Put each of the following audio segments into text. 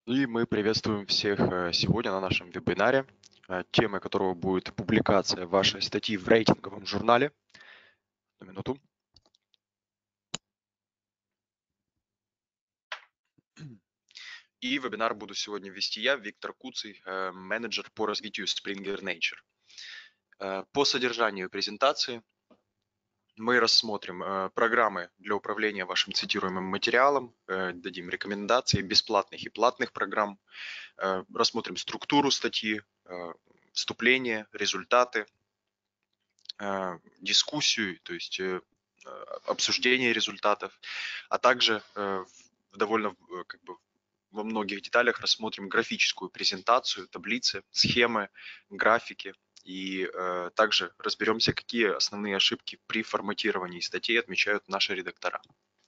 И мы приветствуем всех сегодня на нашем вебинаре, темой которого будет публикация вашей статьи в рейтинговом журнале. Одну минуту. И вебинар буду сегодня вести я, Виктор Куцый, менеджер по развитию Springer Nature. По содержанию презентации мы рассмотрим программы для управления вашим цитируемым материалом, дадим рекомендации бесплатных и платных программ, рассмотрим структуру статьи, вступление, результаты, дискуссию, то есть обсуждение результатов, а также довольно как бы во многих деталях рассмотрим графическую презентацию, таблицы, схемы, графики. И также разберемся, какие основные ошибки при форматировании статей отмечают наши редактора.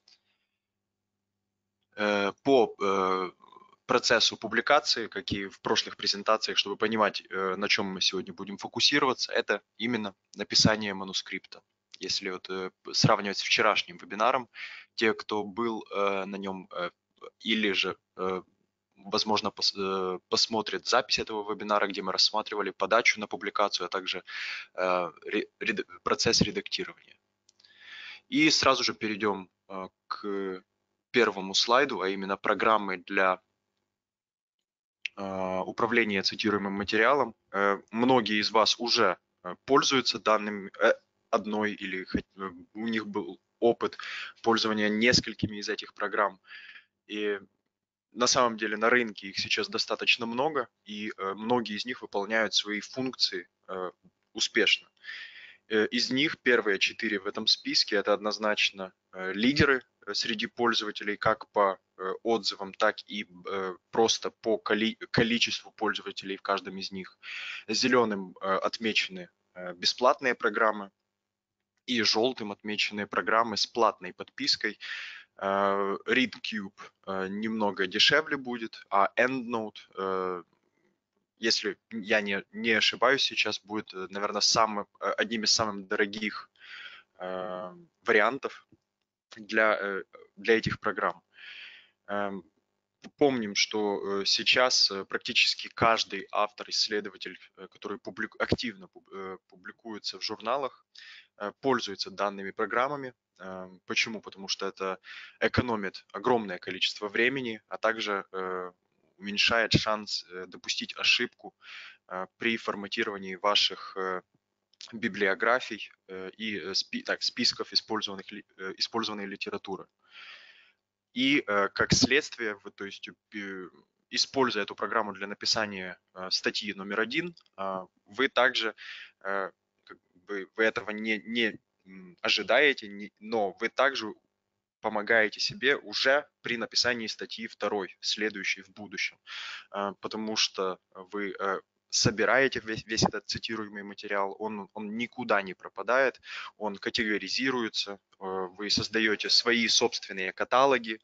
По процессу публикации, как и в прошлых презентациях, чтобы понимать, на чем мы сегодня будем фокусироваться, это именно написание манускрипта. Если вот сравнивать с вчерашним вебинаром, те, кто был на нем или же возможно, посмотрит запись этого вебинара, где мы рассматривали подачу на публикацию, а также процесс редактирования. И сразу же перейдем к первому слайду, а именно программы для управления цитируемым материалом. Многие из вас уже пользуются данным одной или у них был опыт пользования несколькими из этих программ. И на самом деле на рынке их сейчас достаточно много, и многие из них выполняют свои функции успешно. Из них первые 4 в этом списке – это однозначно лидеры среди пользователей, как по отзывам, так и просто по количеству пользователей в каждом из них. Зеленым отмечены бесплатные программы, и желтым отмечены программы с платной подпиской. ReadCube немного дешевле будет, а EndNote, если я не ошибаюсь, сейчас будет, наверное, одним из самых дорогих вариантов для этих программ. Помним, что сейчас практически каждый автор-исследователь, который активно публикуется в журналах, пользуется данными программами. Почему? Потому что это экономит огромное количество времени, а также уменьшает шанс допустить ошибку при форматировании ваших библиографий и списков использованной литературы. И как следствие, то есть используя эту программу для написания статьи номер 1, вы также, вы этого не ожидаете, но вы также помогаете себе уже при написании статьи второй, следующей в будущем, потому что вы собираете весь этот цитируемый материал, он никуда не пропадает, он категоризируется, вы создаете свои собственные каталоги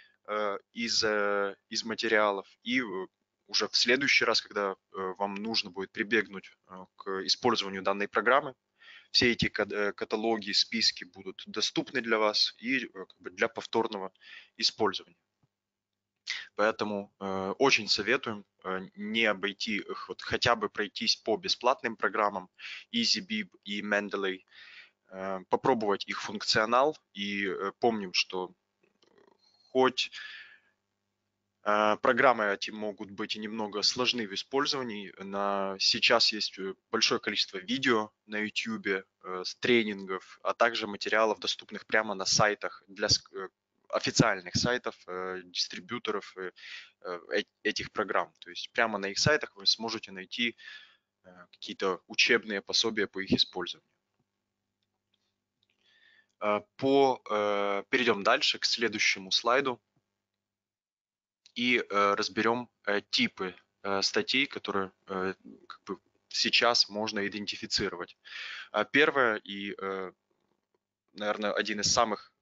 из материалов, и уже в следующий раз, когда вам нужно будет прибегнуть к использованию данной программы, все эти каталоги, списки будут доступны для вас и для повторного использования. Поэтому очень советуем не обойти их, вот хотя бы пройтись по бесплатным программам EasyBib и Mendeley, попробовать их функционал. И помним, что хоть программы эти могут быть и немного сложны в использовании. Сейчас есть большое количество видео на YouTube, с тренингов, а также материалов, доступных прямо на сайтах, для официальных сайтов, дистрибьюторов этих программ. То есть прямо на их сайтах вы сможете найти какие-то учебные пособия по их использованию. Перейдем дальше к следующему слайду и разберем типы статей, которые как бы сейчас можно идентифицировать. Первое и, наверное, один из самых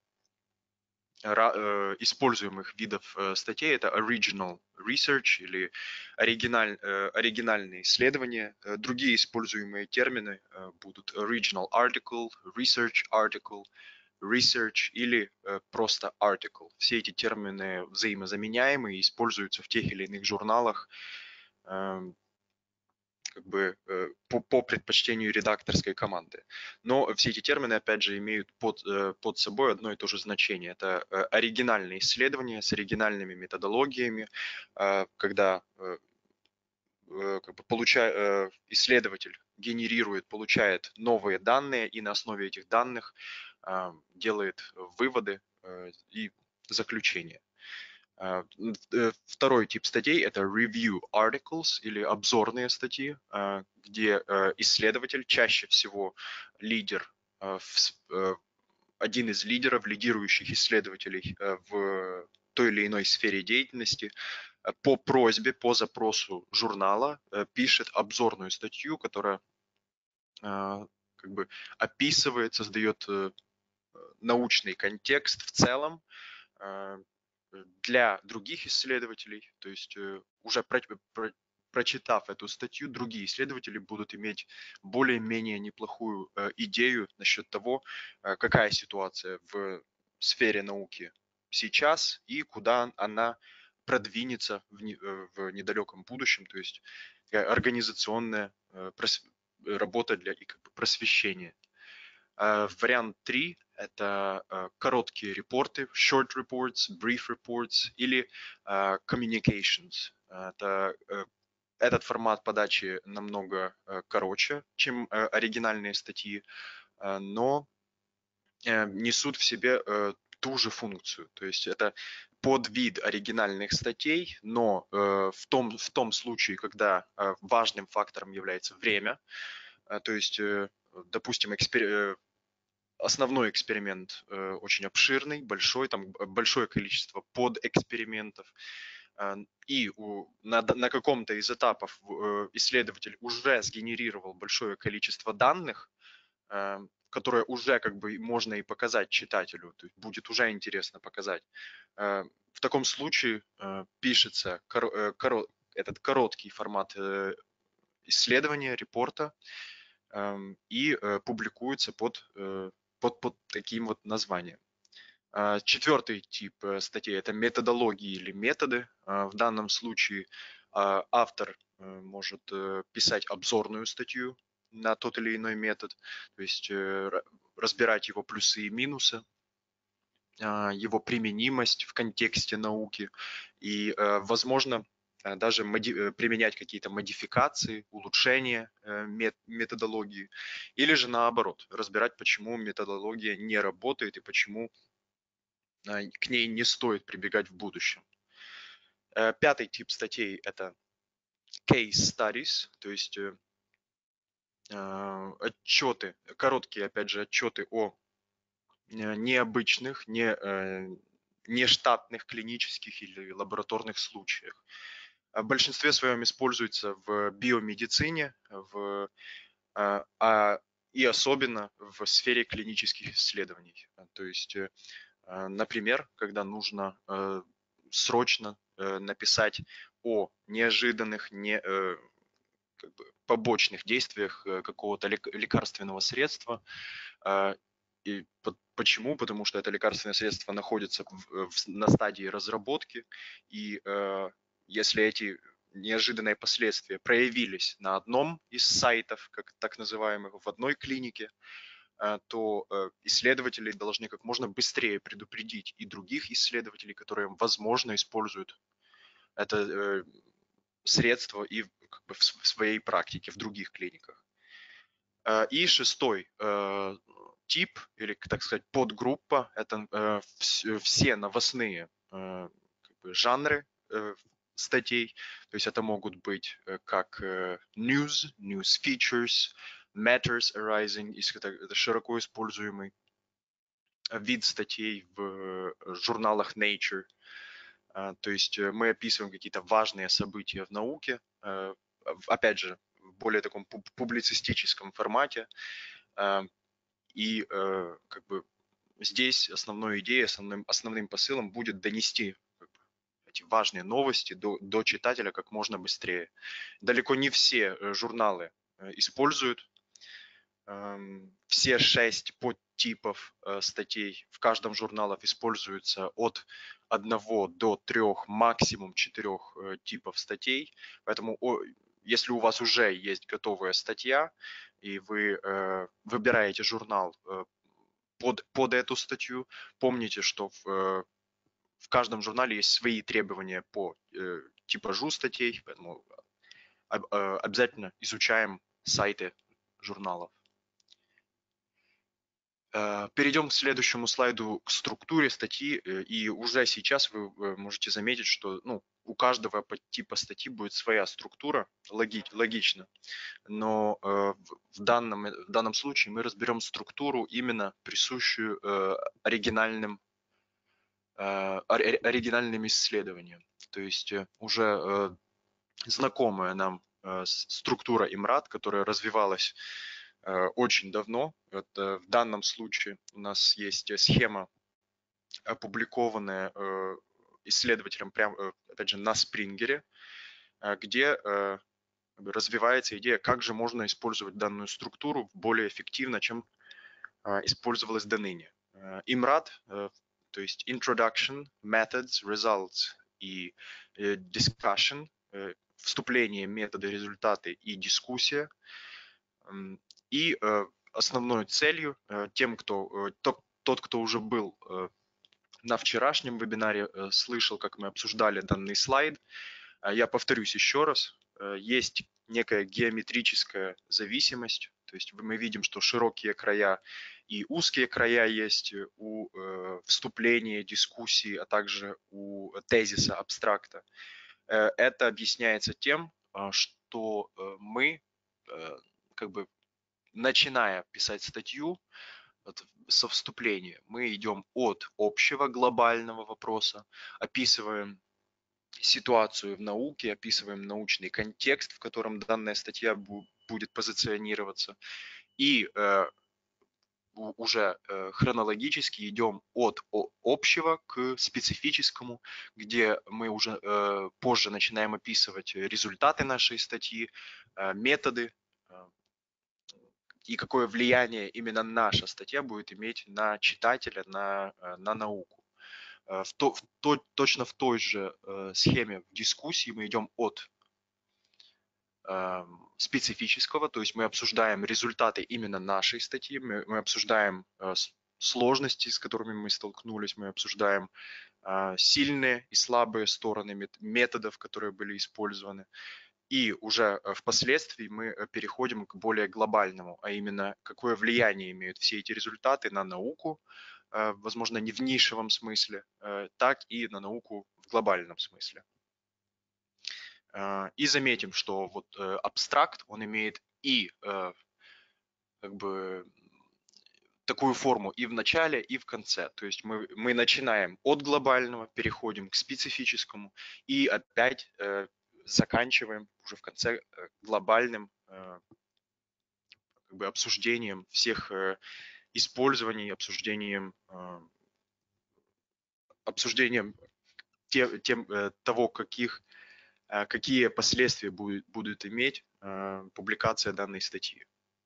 используемых видов статей – это original research или оригинальные исследования. Другие используемые термины будут original article, research article, research или просто article. Все эти термины взаимозаменяемые и используются в тех или иных журналах как бы по предпочтению редакторской команды. Но все эти термины, опять же, имеют под собой одно и то же значение. Это оригинальные исследования с оригинальными методологиями, когда как бы исследователь генерирует, получает новые данные и на основе этих данных делает выводы и заключения. Второй тип статей – это review articles или обзорные статьи, где исследователь, чаще всего лидер, один из лидеров, лидирующих исследователей в той или иной сфере деятельности, по просьбе, по запросу журнала пишет обзорную статью, которая как бы описывает, создает научный контекст в целом для других исследователей, то есть уже прочитав эту статью, другие исследователи будут иметь более-менее неплохую идею насчет того, какая ситуация в сфере науки сейчас и куда она продвинется в недалеком будущем, то есть организационная работа для и как бы просвещения. Вариант 3 – это короткие репорты, short reports, brief reports или communications. Этот формат подачи намного короче, чем оригинальные статьи, но несут в себе ту же функцию. То есть это подвид оригинальных статей, но в том случае, когда важным фактором является время, то есть, допустим, основной эксперимент очень обширный, большой, там большое количество подэкспериментов, и на каком-то из этапов исследователь уже сгенерировал большое количество данных, которые уже как бы можно и показать читателю, то есть будет уже интересно показать. В таком случае пишется этот короткий формат исследования, репорта, и публикуется под таким вот названием. Четвертый тип статей – это методологии или методы. В данном случае автор может писать обзорную статью на тот или иной метод, то есть разбирать его плюсы и минусы, его применимость в контексте науки и, возможно, даже применять какие-то модификации, улучшения методологии, или же наоборот, разбирать, почему методология не работает и почему к ней не стоит прибегать в будущем. Пятый тип статей – это case studies, то есть отчеты, короткие, опять же, отчеты о необычных, нештатных клинических или лабораторных случаях. В большинстве своем используется в биомедицине и особенно в сфере клинических исследований. То есть, например, когда нужно срочно написать о неожиданных, как бы побочных действиях какого-то лекарственного средства. И почему? Потому что это лекарственное средство находится на стадии разработки, и если эти неожиданные последствия проявились на одном из сайтов, как так называемых, в одной клинике, то исследователи должны как можно быстрее предупредить и других исследователей, которые, возможно, используют это средство и как бы в своей практике в других клиниках. И шестой тип, или, так сказать, подгруппа, это все новостные как бы жанры статей. То есть это могут быть как news features, matters arising, это широко используемый вид статей в журналах Nature. То есть мы описываем какие-то важные события в науке, опять же, в более таком публицистическом формате. И как бы здесь основной идеей, основным посылом будет донести эти важные новости до читателя как можно быстрее. Далеко не все журналы используют Все 6 подтипов статей в каждом журнале используются от 1 до 3, максимум 4 типов статей. Поэтому если у вас уже есть готовая статья, и вы выбираете журнал под эту статью, помните, что в каждом журнале есть свои требования по типажу статей, поэтому обязательно изучаем сайты журналов. Перейдем к следующему слайду, к структуре статьи. И уже сейчас вы можете заметить, что у каждого подтипа статьи будет своя структура, логично. Но в данном случае мы разберем структуру, именно присущую оригинальным исследованиям. То есть уже знакомая нам структура ИМРАД, которая развивалась очень давно. В данном случае у нас есть схема, опубликованная исследователем, опять же, на Спрингере, где развивается идея, как же можно использовать данную структуру более эффективно, чем использовалась до ныне. ИМРАД, то есть Introduction, Methods, Results и Discussion, вступление, методы, результаты и дискуссия. И основной целью тот, кто уже был на вчерашнем вебинаре, слышал, как мы обсуждали данный слайд. Я повторюсь еще раз. Есть некая геометрическая зависимость. То есть мы видим, что широкие края и узкие края есть у вступления, дискуссии, а также у тезиса, абстракта. Это объясняется тем, что мы, начиная писать статью со вступления, мы идем от общего глобального вопроса, описываем ситуацию в науке, описываем научный контекст, в котором данная статья будет позиционироваться, и уже хронологически идем от общего к специфическому, где мы уже позже начинаем описывать результаты нашей статьи, методы и какое влияние именно наша статья будет иметь на читателя, на науку. Точно в той же схеме в дискуссии мы идем от специфического, то есть мы обсуждаем результаты именно нашей статьи, мы обсуждаем сложности, с которыми мы столкнулись, мы обсуждаем сильные и слабые стороны методов, которые были использованы. И уже впоследствии мы переходим к более глобальному, а именно какое влияние имеют все эти результаты на науку, возможно, не в нишевом смысле, так и на науку в глобальном смысле. И заметим, что вот абстракт, он имеет и такую форму и в начале, и в конце. То есть мы начинаем от глобального, переходим к специфическому и опять заканчиваем уже в конце глобальным обсуждением всех использований, обсуждением того, какие последствия будут иметь публикация данной статьи.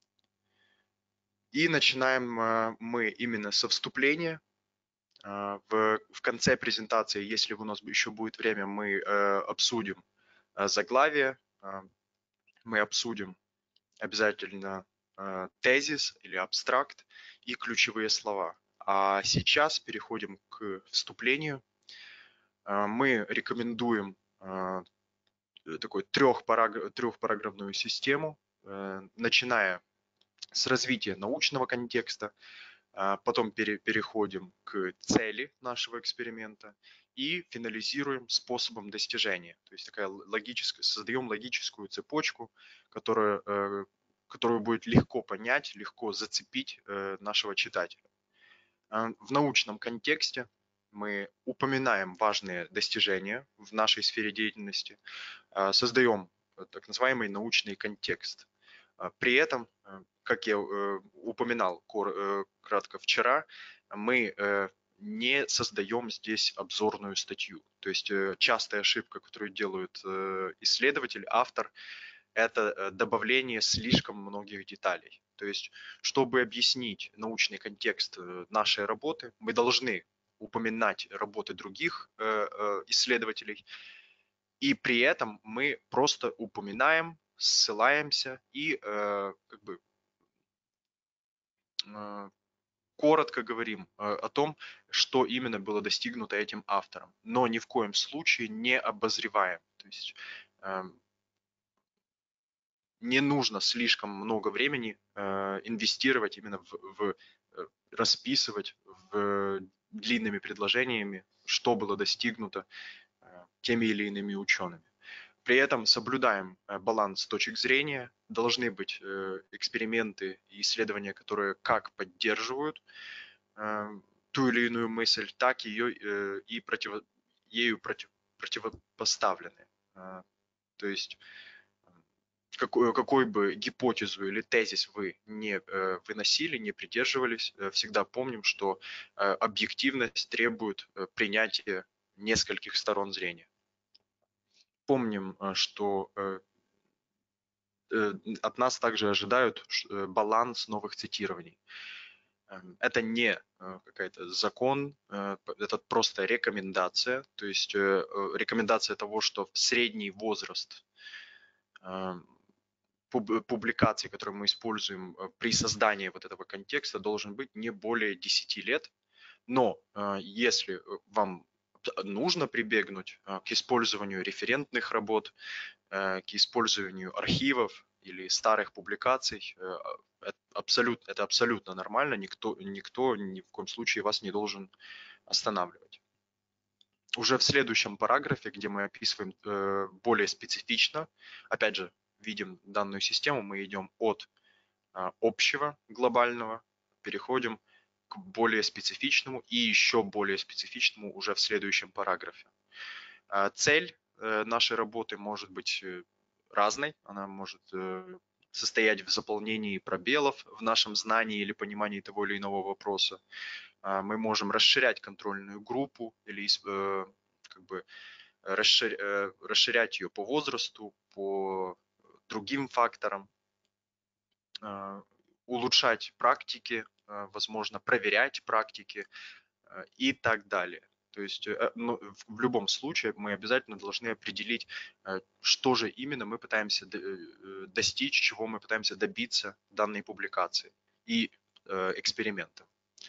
И начинаем мы именно со вступления. В конце презентации, если у нас еще будет время, мы обсудим заглавие, мы обсудим обязательно тезис или абстракт и ключевые слова. А сейчас переходим к вступлению. Мы рекомендуем такую трехпараграфную систему, начиная с развития научного контекста, потом переходим к цели нашего эксперимента и финализируем способом достижения. То есть создаем логическую цепочку, которую будет легко понять, легко зацепить нашего читателя. В научном контексте мы упоминаем важные достижения в нашей сфере деятельности, создаем так называемый научный контекст. При этом, как я упоминал кратко вчера, мы не создаем здесь обзорную статью. То есть частая ошибка, которую делают исследователь, автор, это добавление слишком многих деталей. То есть, чтобы объяснить научный контекст нашей работы, мы должны упоминать работы других исследователей, и при этом мы просто упоминаем, ссылаемся и как бы э, коротко говорим о том, что именно было достигнуто этим автором, но ни в коем случае не обозреваем. То есть не нужно слишком много времени инвестировать именно расписывать длинными предложениями, что было достигнуто теми или иными учеными. При этом соблюдаем баланс точек зрения. Должны быть эксперименты и исследования, которые как поддерживают ту или иную мысль, так ее и ею противопоставлены. То есть какой бы гипотезу или тезис вы не выносили, не придерживались, всегда помним, что объективность требует принятия нескольких сторон зрения. Помним, что от нас также ожидают баланс новых цитирований. Это не какой-то закон, это просто рекомендация, то есть рекомендация того, что средний возраст публикаций, которые мы используем при создании вот этого контекста, должен быть не более 10 лет. Но если вам нужно прибегнуть к использованию референтных работ, к использованию архивов или старых публикаций, это абсолютно нормально, никто ни в коем случае вас не должен останавливать. Уже в следующем параграфе, где мы описываем более специфично, опять же, видим данную систему, мы идем от общего глобального, переходим к более специфичному и еще более специфичному уже в следующем параграфе. Цель нашей работы может быть разной, она может состоять в заполнении пробелов в нашем знании или понимании того или иного вопроса. Мы можем расширять контрольную группу или как бы расширять ее по возрасту, по другим факторам, улучшать практики, возможно, проверять практики и так далее. То есть в любом случае мы обязательно должны определить, что же именно мы пытаемся достичь, чего мы пытаемся добиться данной публикации и эксперимента.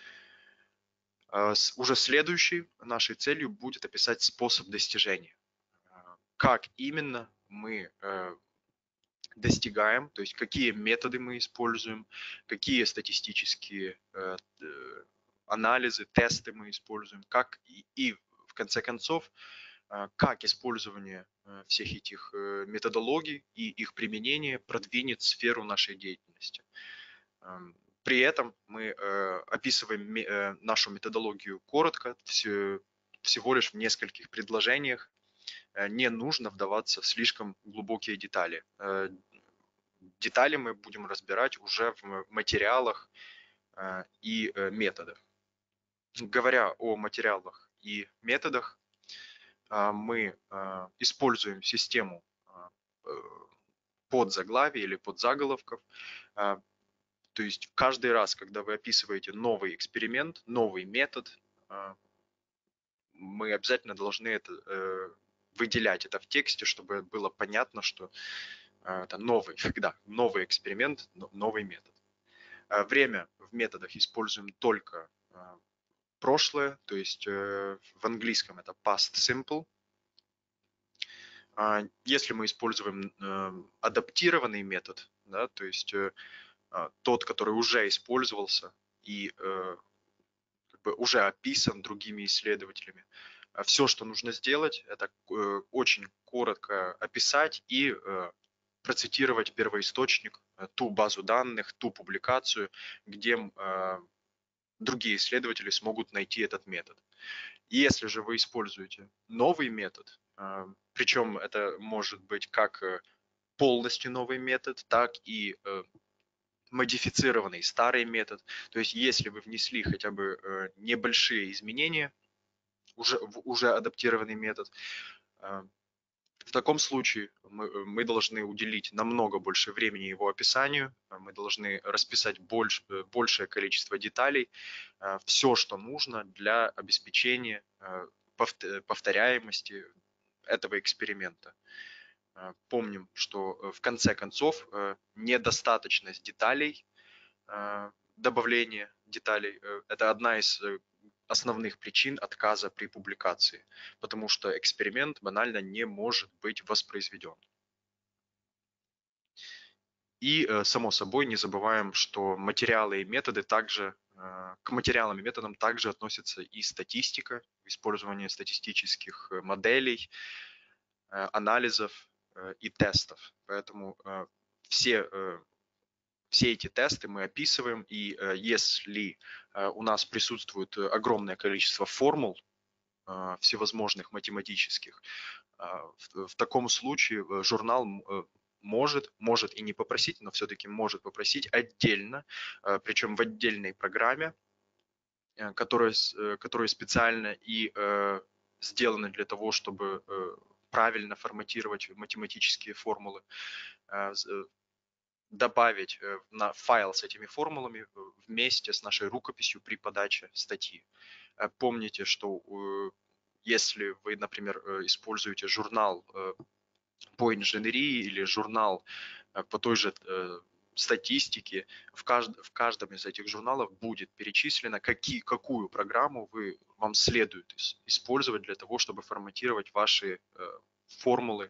Уже следующей нашей целью будет описать способ достижения. Как именно мы достигаем, то есть какие методы мы используем, какие статистические анализы, тесты мы используем, как и в конце концов, как использование всех этих методологий и их применение продвинет сферу нашей деятельности. При этом мы описываем нашу методологию коротко, всего лишь в нескольких предложениях. Не нужно вдаваться в слишком глубокие детали. Детали мы будем разбирать уже в материалах и методах. Говоря о материалах и методах, мы используем систему подзаглавий или подзаголовков. То есть каждый раз, когда вы описываете новый эксперимент, новый метод, мы обязательно должны выделять это в тексте, чтобы было понятно, что это новый эксперимент, новый метод. Время в методах используем только прошлое, то есть в английском это past simple. Если мы используем адаптированный метод, да, то есть тот, который уже использовался и как бы уже описан другими исследователями, все, что нужно сделать, это очень коротко описать и процитировать первоисточник, ту базу данных, ту публикацию, где другие исследователи смогут найти этот метод. Если же вы используете новый метод, причем это может быть как полностью новый метод, так и модифицированный старый метод. То есть если вы внесли хотя бы небольшие изменения в уже адаптированный метод, В таком случае мы должны уделить намного больше времени его описанию, мы должны расписать большее количество деталей, все, что нужно для обеспечения повторяемости этого эксперимента. Помним, что в конце концов недостаточность деталей, добавление деталей – это одна из основных причин отказа при публикации, потому что эксперимент банально не может быть воспроизведен. И, само собой, не забываем, что материалы и методы также, к материалам и методам также относятся и статистика, использование статистических моделей, анализов и тестов. Поэтому все эти тесты мы описываем, и если у нас присутствует огромное количество формул всевозможных математических, в таком случае журнал может и не попросить, но все-таки может попросить отдельно, причем в отдельной программе, которая специально и сделана для того, чтобы правильно форматировать математические формулы, добавить на файл с этими формулами вместе с нашей рукописью при подаче статьи. Помните, что если вы, например, используете журнал по инженерии или журнал по той же статистике, в каждом из этих журналов будет перечислено, какую программу вам следует использовать для того, чтобы форматировать ваши формулы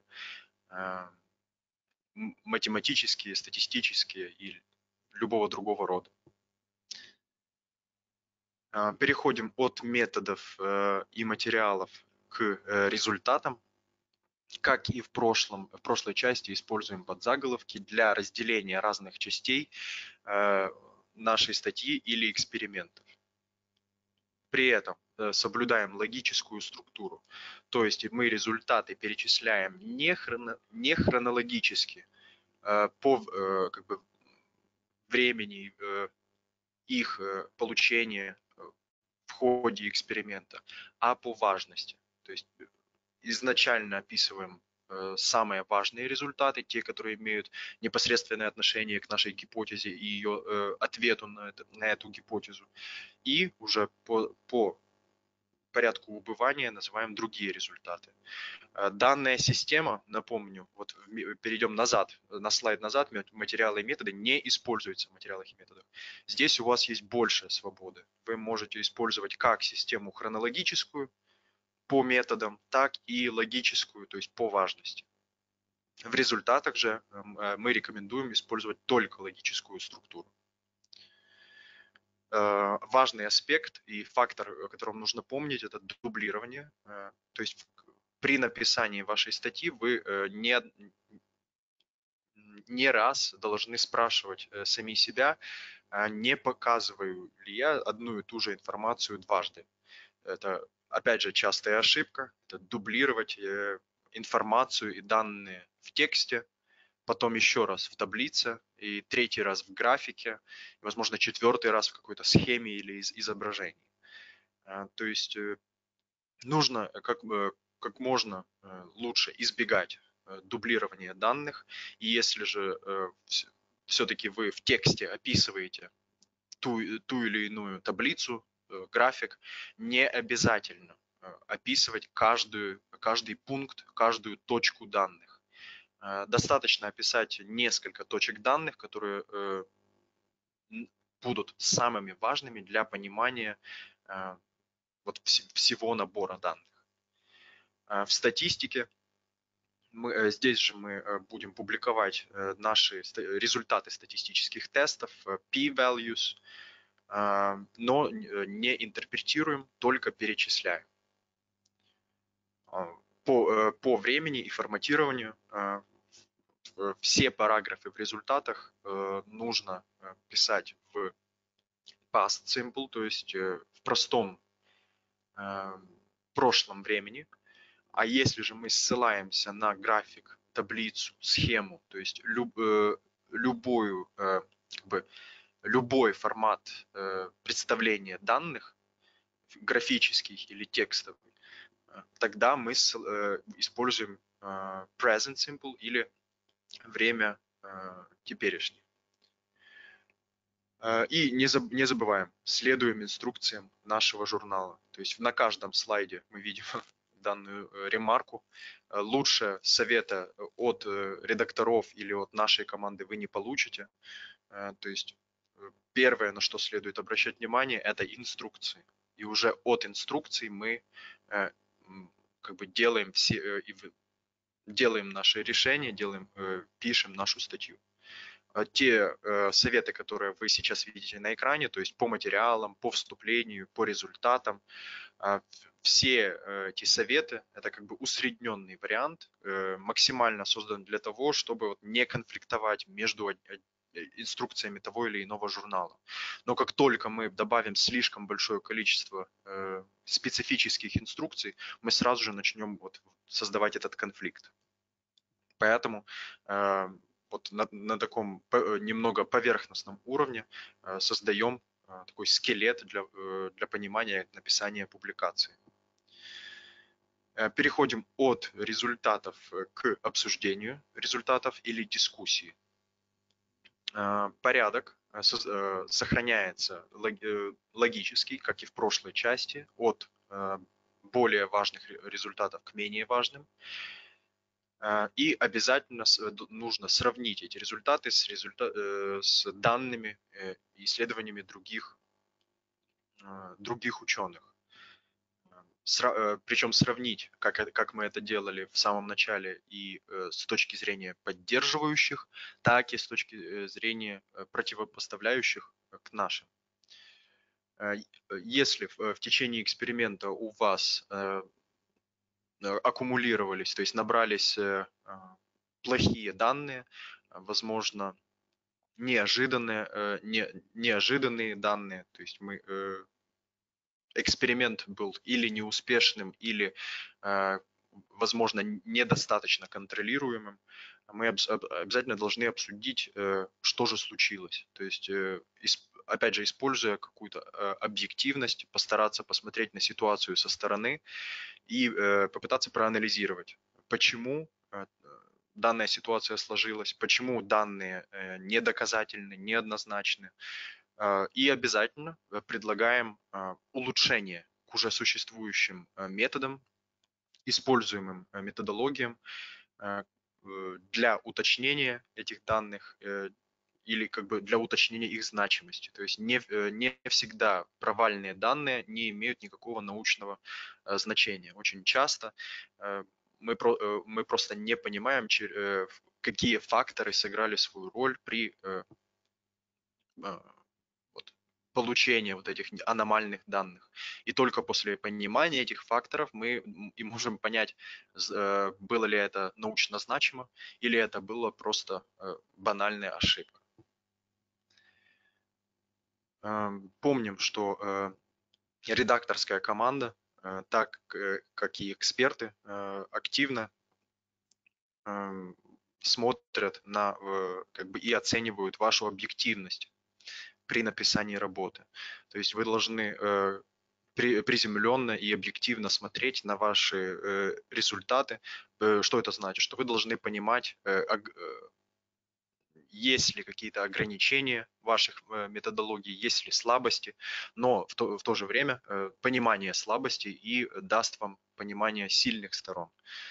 математические, статистические и любого другого рода. Переходим от методов и материалов к результатам. Как и в прошлой части, используем подзаголовки для разделения разных частей нашей статьи или экспериментов. При этом соблюдаем логическую структуру, то есть мы результаты перечисляем не хронологически по времени их получения в ходе эксперимента, а по важности. То есть изначально описываем самые важные результаты, те, которые имеют непосредственное отношение к нашей гипотезе и ее ответу на эту гипотезу. И уже по порядку убывания называем другие результаты. Данная система, напомню, вот перейдем назад, на слайд назад, материалы и методы не используются в материалах и методах. Здесь у вас есть больше свободы. Вы можете использовать как систему хронологическую по методам, так и логическую, то есть по важности. В результатах же мы рекомендуем использовать только логическую структуру. Важный аспект и фактор, о котором нужно помнить, это дублирование. То есть при написании вашей статьи вы не раз должны спрашивать сами себя, не показываю ли я одну и ту же информацию дважды. Это, опять же, частая ошибка, это дублировать информацию и данные в тексте, потом еще раз в таблице, и третий раз в графике, и, возможно, четвертый раз в какой-то схеме или изображении. То есть нужно как можно лучше избегать дублирования данных, и если же все-таки вы в тексте описываете ту или иную таблицу, график, не обязательно описывать каждый пункт, каждую точку данных. Достаточно описать несколько точек данных, которые будут самыми важными для понимания всего набора данных. В статистике здесь же мы будем публиковать наши результаты статистических тестов, p-values, но не интерпретируем, только перечисляем. По времени и форматированию все параграфы в результатах нужно писать в past simple, то есть в простом прошлом времени. А если же мы ссылаемся на график, таблицу, схему, то есть любой формат представления данных, графический или текстовый, тогда мы используем present simple или время теперешнее. И не забываем, следуем инструкциям нашего журнала. То есть на каждом слайде мы видим данную ремарку. Лучше совета от редакторов или от нашей команды вы не получите. То есть первое, на что следует обращать внимание, это инструкции. И уже от инструкций мы как бы делаем делаем наши решения, пишем нашу статью. Те советы, которые вы сейчас видите на экране, то есть по материалам, по вступлению, по результатам, все эти советы, это как бы усредненный вариант, максимально создан для того, чтобы вот не конфликтовать между инструкциями того или иного журнала. Но как только мы добавим слишком большое количество специфических инструкций, мы сразу же начнем вот создавать этот конфликт. Поэтому вот на таком немного поверхностном уровне создаем такой скелет для понимания написания публикации. Переходим от результатов к обсуждению результатов или дискуссии. Порядок сохраняется логический, как и в прошлой части, от более важных результатов к менее важным. И обязательно нужно сравнить эти результаты с данными и исследованиями других ученых. Причем сравнить, как мы это делали в самом начале, и с точки зрения поддерживающих, так и с точки зрения противопоставляющих к нашим. Если в течение эксперимента у вас аккумулировались, то есть набрались плохие данные, возможно, неожиданные данные, то есть эксперимент был или неуспешным, или, возможно, недостаточно контролируемым, мы обязательно должны обсудить, что же случилось. То есть, опять же, используя какую-то объективность, постараться посмотреть на ситуацию со стороны и попытаться проанализировать, почему данная ситуация сложилась, почему данные недоказательны, неоднозначны. И обязательно предлагаем улучшение к уже существующим методам, используемым методологиям для уточнения этих данных или как бы для уточнения их значимости. То есть не всегда провальные данные не имеют никакого научного значения. Очень часто мы просто не понимаем, какие факторы сыграли свою роль при получения вот этих аномальных данных. И только после понимания этих факторов мы и можем понять, было ли это научно значимо или это была просто банальная ошибка. Помним, что редакторская команда, так как и эксперты, активно смотрят на как бы и оценивают вашу объективность при написании работы. То есть вы должны приземленно и объективно смотреть на ваши результаты. Что это значит? Что вы должны понимать, есть ли какие-то ограничения ваших методологий, есть ли слабости, но в то же время понимание слабостей и даст вам понимание сильных сторон.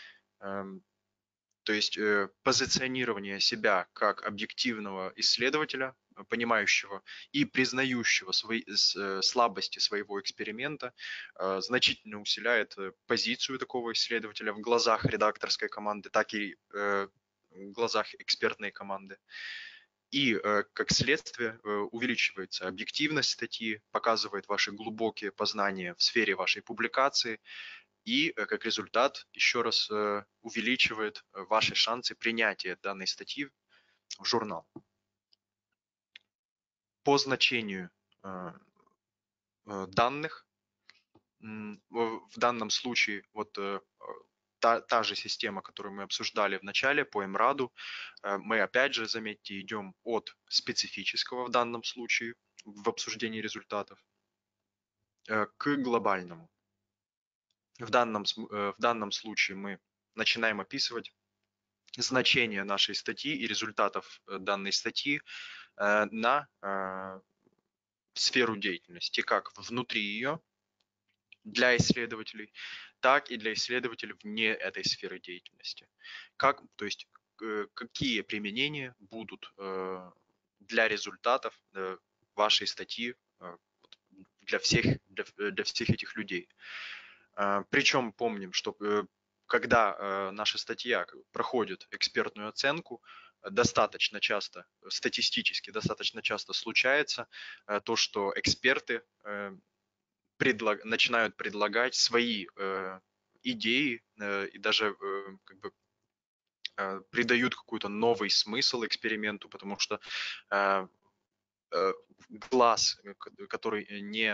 То есть позиционирование себя как объективного исследователя, понимающего и признающего слабости своего эксперимента, значительно усиляет позицию такого исследователя в глазах редакторской команды, так и в глазах экспертной команды. И как следствие увеличивается объективность статьи, показывает ваши глубокие познания в сфере вашей публикации, и как результат еще раз увеличивает ваши шансы принятия данной статьи в журнал. По значению данных, в данном случае вот та же система, которую мы обсуждали в начале по МРАДу, мы опять же, заметьте, идем от специфического в данном случае в обсуждении результатов к глобальному. В данном случае мы начинаем описывать значение нашей статьи и результатов данной статьи на сферу деятельности, как внутри ее для исследователей, так и для исследователей вне этой сферы деятельности. То есть какие применения будут для результатов вашей статьи для всех этих людей. Причем помним, что когда наша статья проходит экспертную оценку, достаточно часто, статистически достаточно часто случается то, что эксперты начинают предлагать свои идеи и даже как бы придают какой-то новый смысл эксперименту, потому что глаз, который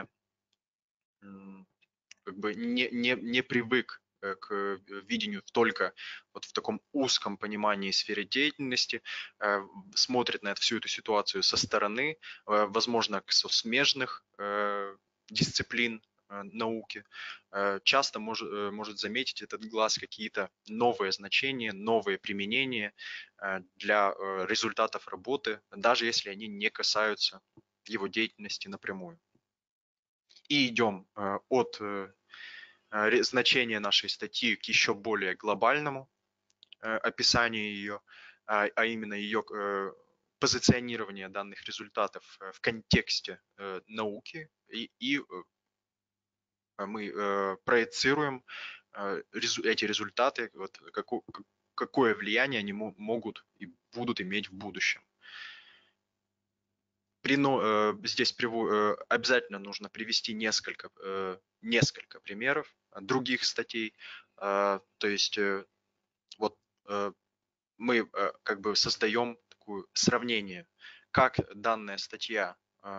не привык к видению только вот в таком узком понимании сферы деятельности, смотрит на всю эту ситуацию со стороны, возможно, со смежных дисциплин науки, часто может заметить этот глаз какие-то новые значения, новые применения для результатов работы, даже если они не касаются его деятельности напрямую. И идем от значения нашей статьи к еще более глобальному описанию ее, а именно ее позиционирование данных результатов в контексте науки, и мы проецируем эти результаты, вот, какое влияние они могут и будут иметь в будущем. Здесь обязательно нужно привести несколько примеров других статей. То есть вот мы как бы создаем такое сравнение, как данная статья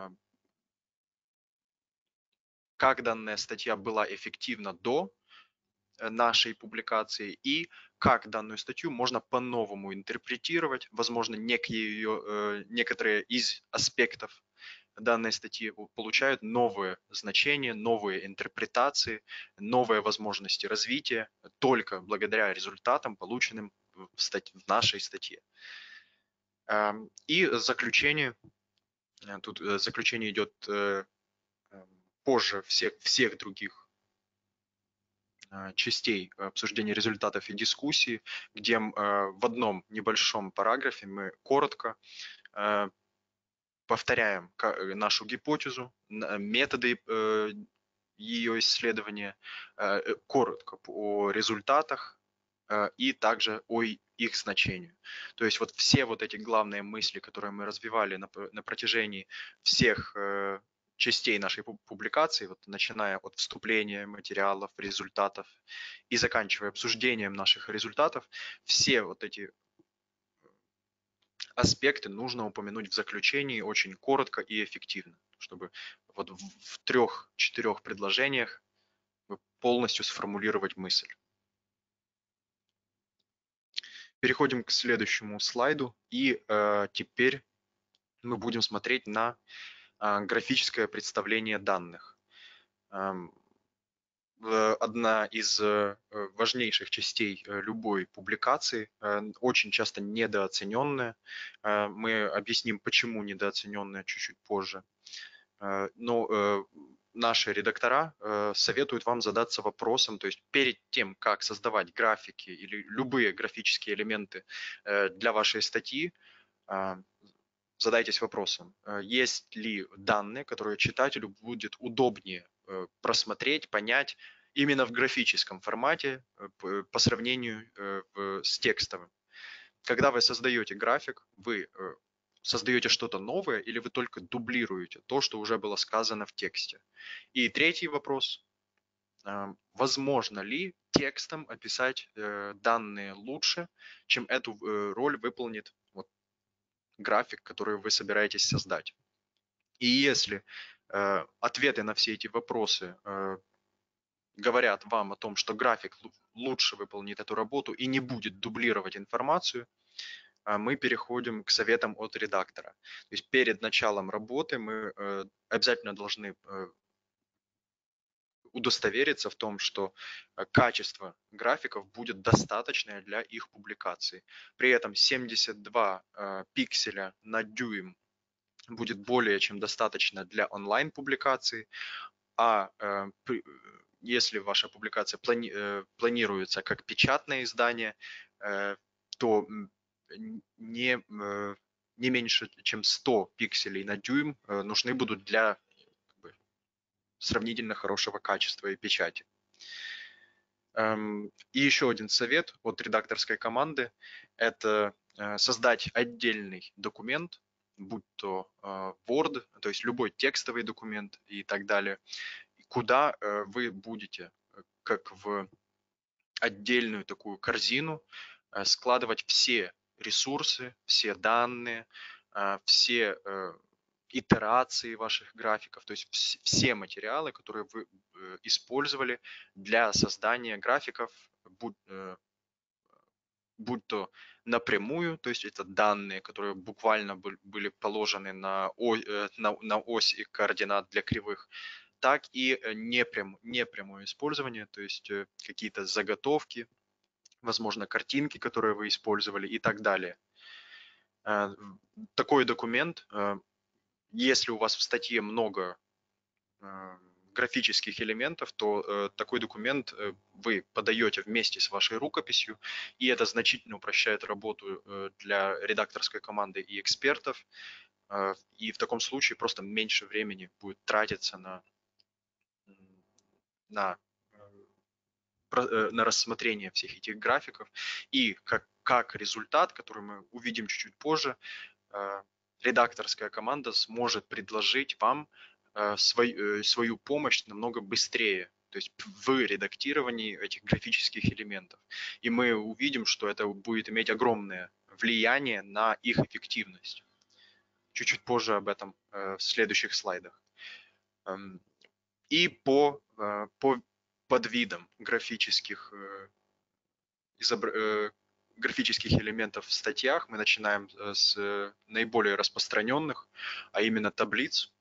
была эффективна до нашей публикации и как данную статью можно по-новому интерпретировать, возможно, некоторые из аспектов данной статьи получают новые значения, новые интерпретации, новые возможности развития только благодаря результатам, полученным в нашей статье. И заключение. Тут заключение идет позже всех других частей обсуждения результатов и дискуссии, где в одном небольшом параграфе мы коротко повторяем нашу гипотезу, методы ее исследования, коротко о результатах и также о их значении. То есть вот все вот эти главные мысли, которые мы развивали на протяжении всех частей нашей публикации, вот начиная от вступления материалов, результатов и заканчивая обсуждением наших результатов, все вот эти аспекты нужно упомянуть в заключении очень коротко и эффективно, чтобы вот в 3-4 предложениях полностью сформулировать мысль. Переходим к следующему слайду, и теперь мы будем смотреть на графическое представление данных. Одна из важнейших частей любой публикации, очень часто недооцененная. Мы объясним, почему недооцененная чуть-чуть позже. Но наши редактора советуют вам задаться вопросом, то есть перед тем, как создавать графики или любые графические элементы для вашей статьи, задайтесь вопросом, есть ли данные, которые читателю будет удобнее просмотреть, понять именно в графическом формате по сравнению с текстовым. Когда вы создаете график, вы создаете что-то новое или вы только дублируете то, что уже было сказано в тексте. И третий вопрос. Возможно ли текстом описать данные лучше, чем эту роль выполнит график, который вы собираетесь создать? И если ответы на все эти вопросы говорят вам о том, что график лучше выполнит эту работу и не будет дублировать информацию, мы переходим к советам от редактора. То есть перед началом работы мы обязательно должны удостовериться в том, что качество графиков будет достаточное для их публикации. При этом 72 пикселя на дюйм будет более чем достаточно для онлайн-публикации, а если ваша публикация планируется как печатное издание, то не меньше, чем 100 пикселей на дюйм нужны будут для как бы, сравнительно хорошего качества и печати. И еще один совет от редакторской команды – это создать отдельный документ, будь то Word, то есть любой текстовый документ и так далее, куда вы будете как в отдельную такую корзину складывать все ресурсы, все данные, все итерации ваших графиков, то есть все материалы, которые вы использовали для создания графиков, будь то напрямую, то есть это данные, которые буквально были положены на ось и координат для кривых, так и непрямое использование, то есть какие-то заготовки, возможно, картинки, которые вы использовали и так далее. Такой документ, если у вас в статье много графических элементов, то такой документ вы подаете вместе с вашей рукописью, и это значительно упрощает работу для редакторской команды и экспертов, и в таком случае просто меньше времени будет тратиться на, на рассмотрение всех этих графиков, и как результат, который мы увидим чуть-чуть позже, редакторская команда сможет предложить вам свою помощь намного быстрее, то есть в редактировании этих графических элементов. И мы увидим, что это будет иметь огромное влияние на их эффективность. Чуть-чуть позже об этом в следующих слайдах. И по подвидам графических графических элементов в статьях мы начинаем с наиболее распространенных, а именно таблиц.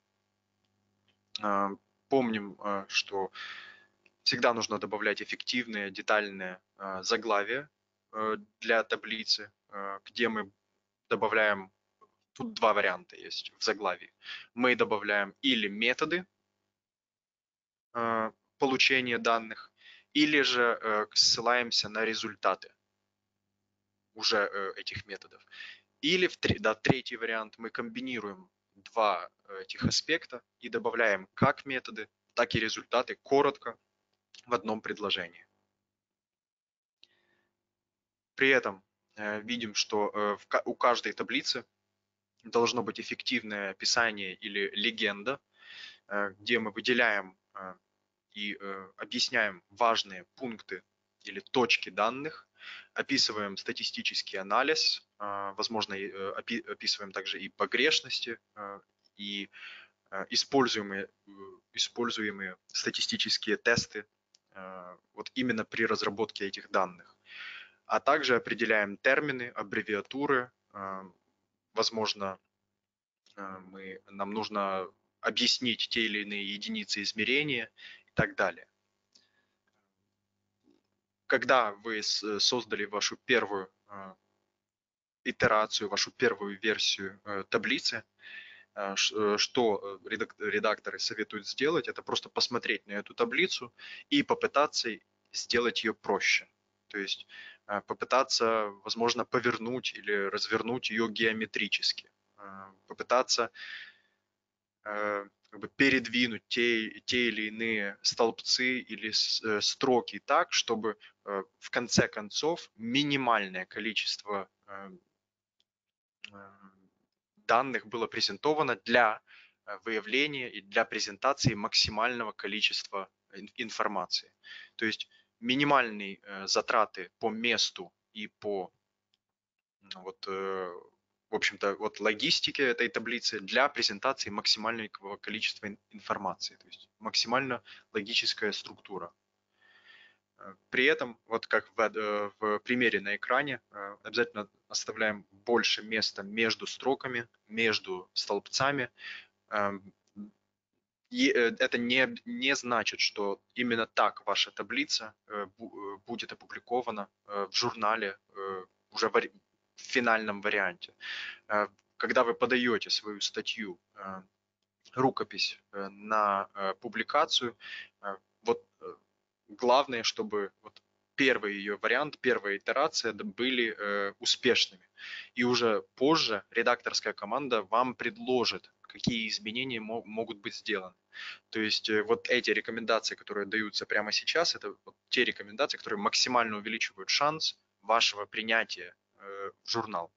Помним, что всегда нужно добавлять эффективные, детальные заглавия для таблицы, где мы добавляем, тут два варианта есть в заглавии. Мы добавляем или методы получения данных, или же ссылаемся на результаты уже этих методов. Или третий вариант, мы комбинируем два этих аспекта и добавляем как методы, так и результаты коротко в одном предложении. При этом видим, что у каждой таблицы должно быть эффективное описание или легенда, где мы выделяем и объясняем важные пункты или точки данных, описываем статистический анализ, возможно, описываем также и погрешности, и используемые статистические тесты вот именно при разработке этих данных. А также определяем термины, аббревиатуры, возможно, нам нужно объяснить те или иные единицы измерения и так далее. Когда вы создали вашу первую итерацию, вашу первую версию таблицы, что редакторы советуют сделать, это просто посмотреть на эту таблицу и попытаться сделать ее проще. То есть попытаться, возможно, повернуть или развернуть ее геометрически, попытаться как бы передвинуть те или иные столбцы или строки так, чтобы в конце концов минимальное количество данных было презентовано для выявления и для презентации максимального количества информации. То есть минимальные затраты по месту и по вот, в общем-то, вот логистике этой таблицы для презентации максимального количества информации, то есть максимально логическая структура. При этом, вот как в примере на экране, обязательно оставляем больше места между строками, между столбцами, это не значит, что именно так ваша таблица будет опубликована в журнале уже в финальном варианте. Когда вы подаете свою статью, рукопись на публикацию, вот главное, чтобы вот первый ее вариант, первая итерация были успешными. И уже позже редакторская команда вам предложит, какие изменения могут быть сделаны. То есть вот эти рекомендации, которые даются прямо сейчас, это вот те рекомендации, которые максимально увеличивают шанс вашего принятия в журнал.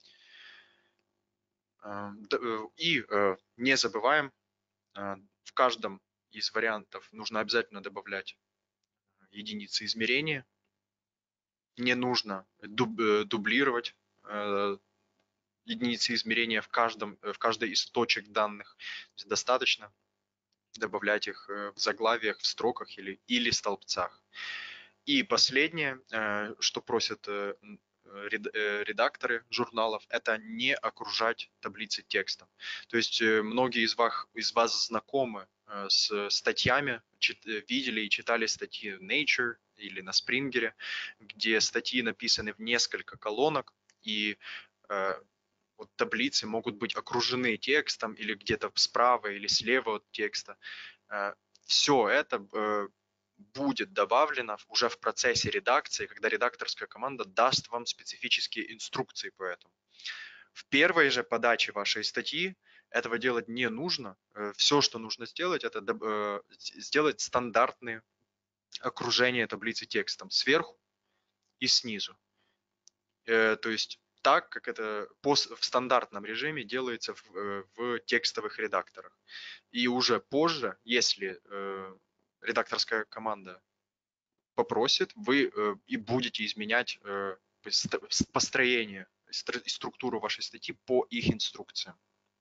И не забываем, в каждом из вариантов нужно обязательно добавлять единицы измерения. Не нужно дублировать единицы измерения в каждой из точек данных. Достаточно добавлять их в заглавиях, в строках или столбцах. И последнее, что просят редакторы журналов, это не окружать таблицы текстом. То есть многие из вас знакомы с статьями, видели и читали статьи в Nature или на Springer, где статьи написаны в несколько колонок, и вот таблицы могут быть окружены текстом или где-то справа или слева от текста. Все это будет добавлено уже в процессе редакции, когда редакторская команда даст вам специфические инструкции по этому. В первой же подаче вашей статьи этого делать не нужно. Все, что нужно сделать, это сделать стандартные окружения таблицы текстом сверху и снизу. То есть так, как это в стандартном режиме делается в текстовых редакторах. И уже позже, если редакторская команда попросит, вы и будете изменять построение, структуру вашей статьи по их инструкциям.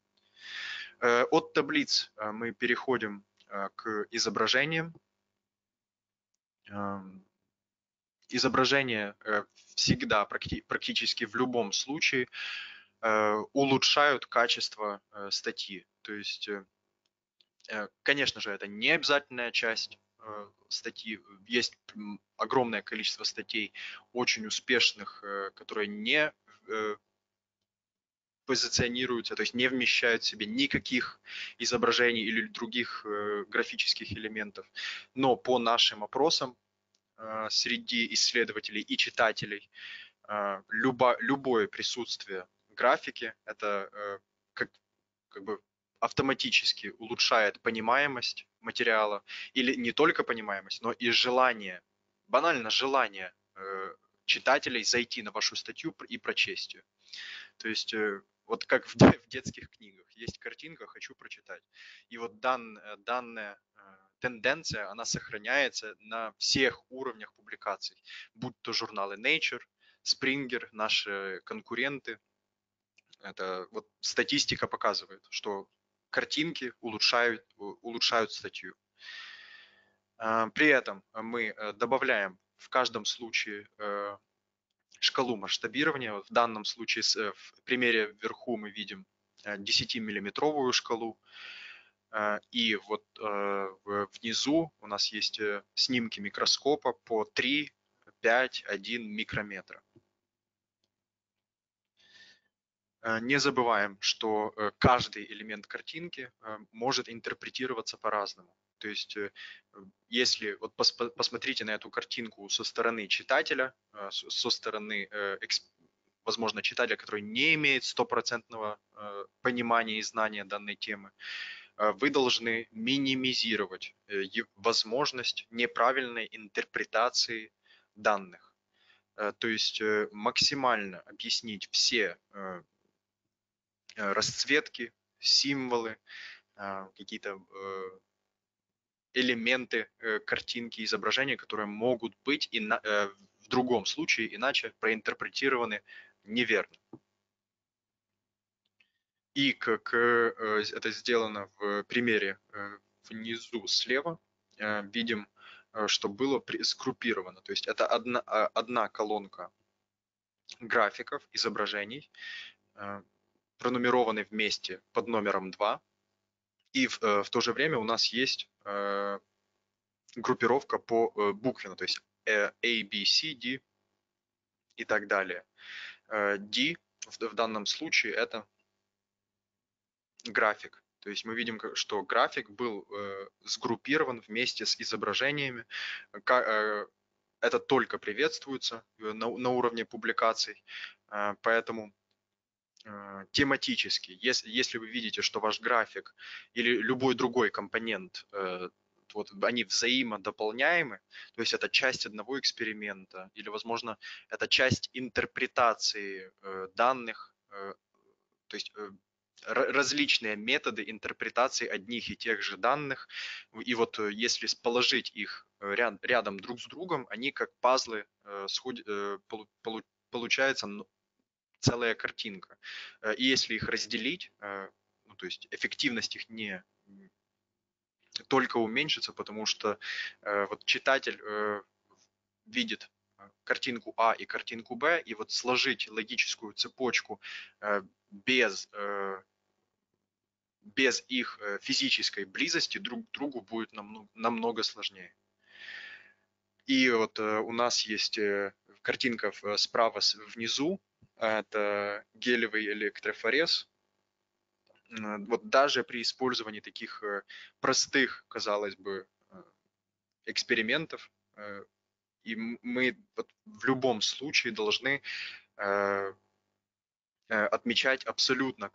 От таблиц мы переходим к изображениям. Изображения всегда, практически в любом случае, улучшают качество статьи. То есть, конечно же, это не обязательная часть статьи. Есть огромное количество статей, очень успешных, которые не позиционируются, то есть не вмещают в себе никаких изображений или других графических элементов. Но по нашим опросам среди исследователей и читателей любое присутствие графики это как бы автоматически улучшает понимаемость материала, или не только понимаемость, но и желание, банально желание читателей зайти на вашу статью и прочесть ее. То есть вот как в детских книгах есть картинка «хочу прочитать». И вот данная тенденция, она сохраняется на всех уровнях публикаций, будь то журналы Nature, Springer, наши конкуренты. Это вот статистика показывает, что картинки улучшают статью. При этом мы добавляем в каждом случае шкалу масштабирования. В данном случае в примере вверху мы видим 10-миллиметровую шкалу. И вот внизу у нас есть снимки микроскопа по 3, 5, 1 микрометра. Не забываем, что каждый элемент картинки может интерпретироваться по-разному. То есть, если вот посмотрите на эту картинку со стороны читателя, со стороны, возможно, читателя, который не имеет стопроцентного понимания и знания данной темы, вы должны минимизировать возможность неправильной интерпретации данных. То есть максимально объяснить все расцветки, символы, какие-то элементы картинки, изображения, которые могут быть в другом случае иначе проинтерпретированы неверно. И как это сделано в примере внизу слева, видим, что было сгруппировано. То есть это одна колонка графиков, изображений, пронумерованы вместе под номером 2. И в то же время у нас есть группировка по буквенно, то есть A, B, C, D и так далее. D в данном случае это график. То есть мы видим, что график был сгруппирован вместе с изображениями. Это только приветствуется на уровне публикаций. Поэтому тематически, если вы видите, что ваш график или любой другой компонент, вот они взаимодополняемы, то есть это часть одного эксперимента, или, возможно, это часть интерпретации данных, то есть различные методы интерпретации одних и тех же данных. И вот если положить их рядом друг с другом, они как пазлы получается целая картинка. И если их разделить, ну, то есть эффективность их не только уменьшится, потому что вот читатель видит картинку А и картинку Б, и вот сложить логическую цепочку без их физической близости друг к другу будет намного сложнее. И вот у нас есть картинка справа внизу, это гелевый электрофорез. Вот даже при использовании таких простых, казалось бы, экспериментов, и мы вот в любом случае должны отмечать абсолютно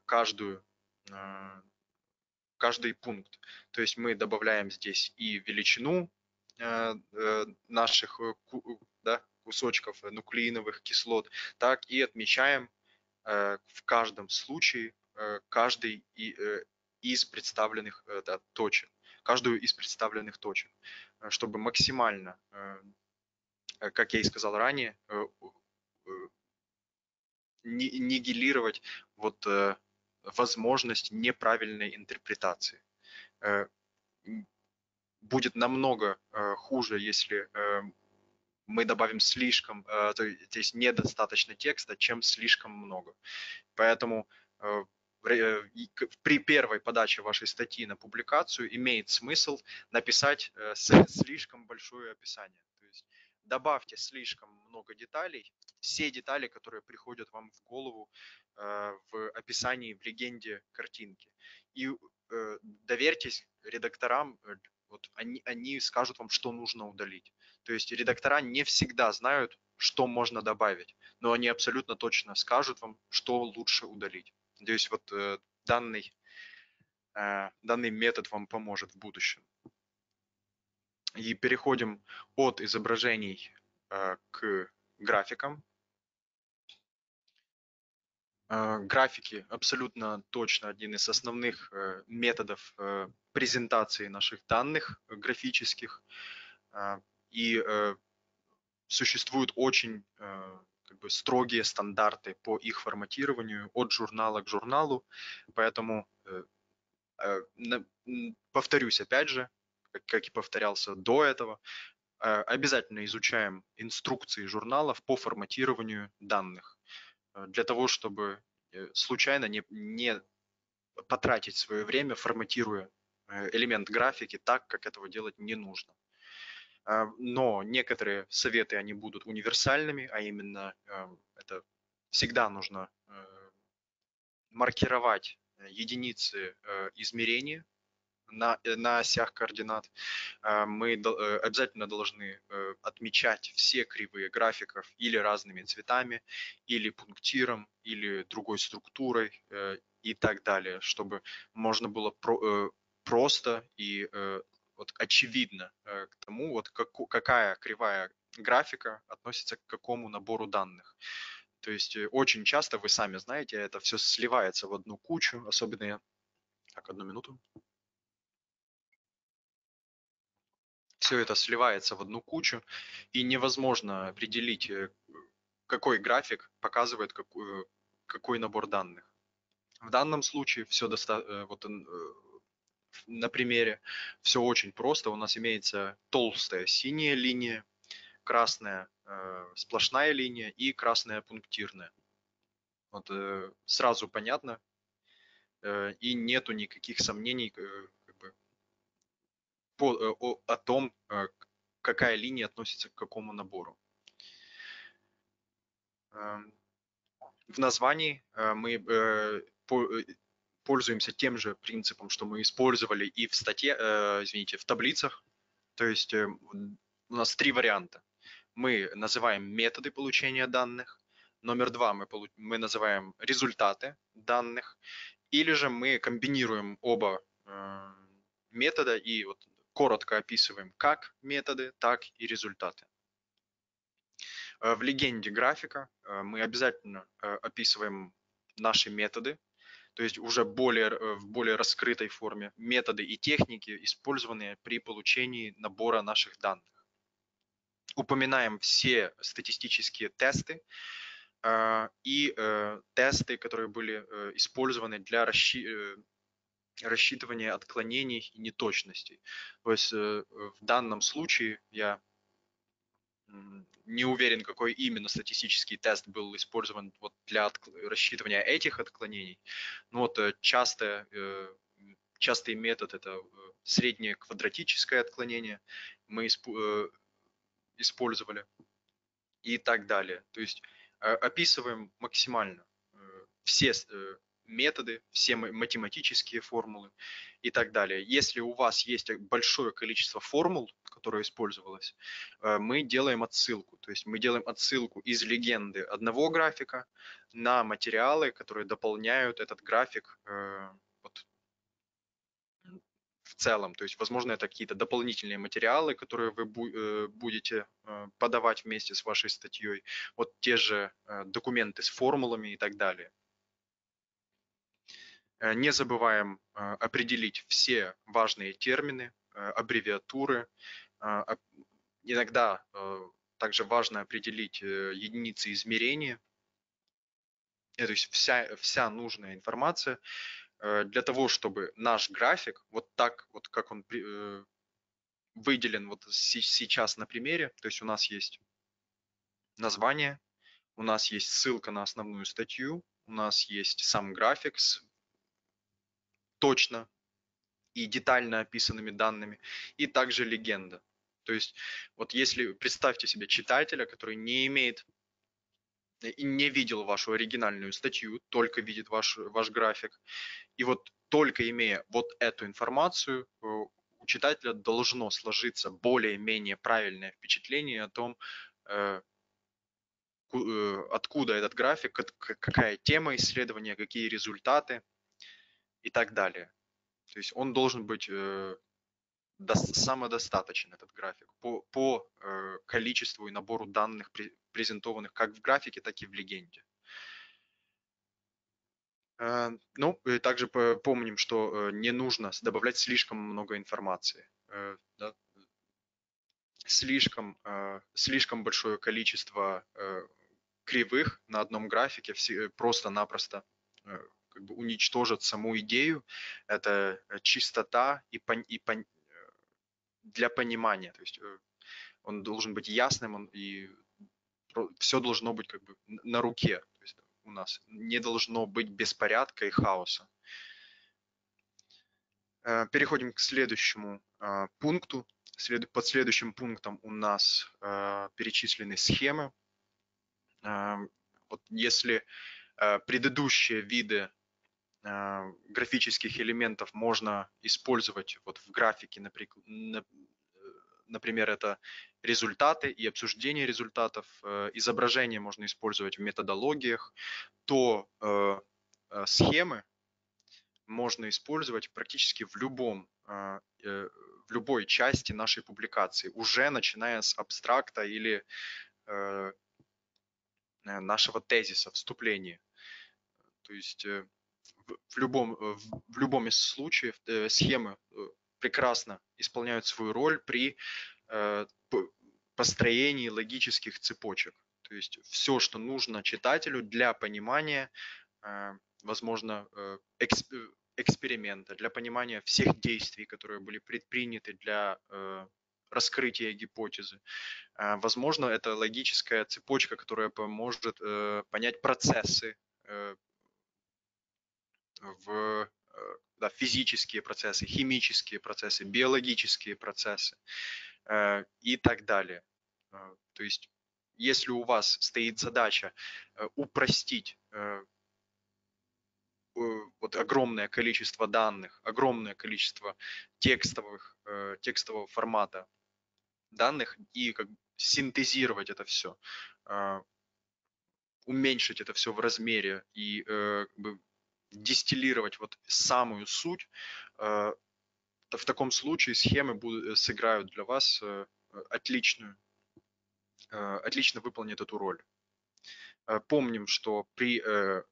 каждый пункт. То есть мы добавляем здесь и величину наших кусочков нуклеиновых кислот, так и отмечаем в каждом случае каждый из представленных точек, каждую из представленных точек, чтобы максимально, как я и сказал ранее, нигилировать вот возможность неправильной интерпретации. Будет намного хуже, если мы добавим слишком, то есть недостаточно текста, чем слишком много. Поэтому при первой подаче вашей статьи на публикацию имеет смысл написать слишком большое описание. То есть добавьте слишком много деталей, все детали, которые приходят вам в голову в описании, в легенде картинки. И доверьтесь редакторам, вот они скажут вам, что нужно удалить. То есть редактора не всегда знают, что можно добавить, но они абсолютно точно скажут вам, что лучше удалить. То есть вот данный метод вам поможет в будущем. И переходим от изображений к графикам. Графики абсолютно точно один из основных методов презентации наших данных графических. И существуют очень строгие стандарты по их форматированию от журнала к журналу. Поэтому повторюсь опять же, как и повторялся до этого, обязательно изучаем инструкции журналов по форматированию данных для того, чтобы случайно не потратить свое время, форматируя элемент графики так, как этого делать не нужно. Но некоторые советы, они будут универсальными, а именно это всегда нужно маркировать единицы измерения на осях координат. Мы обязательно должны отмечать все кривые графиков или разными цветами, или пунктиром, или другой структурой и так далее, чтобы можно было просто и вот очевидно к тому, вот какая кривая графика относится к какому набору данных. То есть очень часто, вы сами знаете, это все сливается в одну кучу, особенно... Так, одну минуту. Все это сливается в одну кучу, и невозможно определить, какой график показывает какой набор данных. В данном случае все на примере все очень просто. У нас имеется толстая синяя линия, красная сплошная линия и красная пунктирная. Вот сразу понятно, и нету никаких сомнений как бы, о том, какая линия относится к какому набору. В названии мы пользуемся тем же принципом, что мы использовали и в статье, извините, в таблицах. То есть у нас 3 варианта. Мы называем методы получения данных. Номер 2 мы называем результаты данных. Или же мы комбинируем оба метода и вот коротко описываем как методы, так и результаты. В легенде графика мы обязательно описываем наши методы, то есть уже в более раскрытой форме, методы и техники, использованные при получении набора наших данных. Упоминаем все статистические тесты и тесты, которые были использованы для рассчитывания отклонений и неточностей. То есть в данном случае я не уверен, какой именно статистический тест был использован вот для рассчитывания этих отклонений. Но вот частый метод – это среднее квадратическое отклонение мы использовали и так далее. То есть описываем максимально все методы, все математические формулы и так далее. Если у вас есть большое количество формул, которое использовалось, мы делаем отсылку. То есть мы делаем отсылку из легенды одного графика на материалы, которые дополняют этот график вот, в целом. То есть, возможно, это какие-то дополнительные материалы, которые вы будете подавать вместе с вашей статьей. Вот те же документы с формулами и так далее. Не забываем определить все важные термины, аббревиатуры. Иногда также важно определить единицы измерения. То есть вся нужная информация для того, чтобы наш график, вот так, вот как он выделен вот сейчас на примере, то есть у нас есть название, у нас есть ссылка на основную статью, у нас есть сам график с точно и детально описанными данными, и также легенда. То есть вот если представьте себе читателя, который не имеет и не видел вашу оригинальную статью, только видит ваш график, и вот только имея вот эту информацию, у читателя должно сложиться более-менее правильное впечатление о том, откуда этот график, какая тема исследования, какие результаты и так далее. То есть он должен быть самодостаточен, этот график, по количеству и набору данных, презентованных как в графике, так и в легенде. Ну, и также помним, что не нужно добавлять слишком много информации. Да? Слишком большое количество кривых на одном графике просто-напросто как бы уничтожат саму идею. Это чистота для понимания. То есть он должен быть ясным, и все должно быть как бы на руке. То есть у нас не должно быть беспорядка и хаоса. Переходим к следующему пункту. Под следующим пунктом у нас перечислены схемы. Вот если предыдущие виды графических элементов можно использовать вот в графике, например, это результаты и обсуждение результатов, изображения можно использовать в методологиях, то схемы можно использовать практически в любой части нашей публикации, уже начиная с абстракта или нашего тезиса, вступления. То есть в любом из случаев схемы прекрасно исполняют свою роль при построении логических цепочек. То есть все, что нужно читателю для понимания, возможно, эксперимента, для понимания всех действий, которые были предприняты для раскрытия гипотезы. Возможно, это логическая цепочка, которая поможет понять процессы да, физические процессы, химические процессы, биологические процессы и так далее. То есть, если у вас стоит задача упростить вот огромное количество данных, огромное количество текстового формата данных и как бы синтезировать это все, уменьшить это все в размере и как бы дистиллировать вот самую суть, то в таком случае схемы сыграют для вас отлично выполнит эту роль. Помним, что при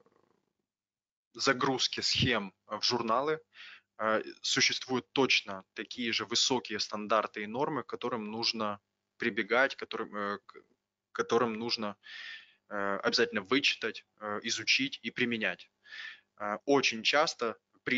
загрузке схем в журналы существуют точно такие же высокие стандарты и нормы, к которым нужно прибегать, которым нужно обязательно вычитать, изучить и применять. Очень часто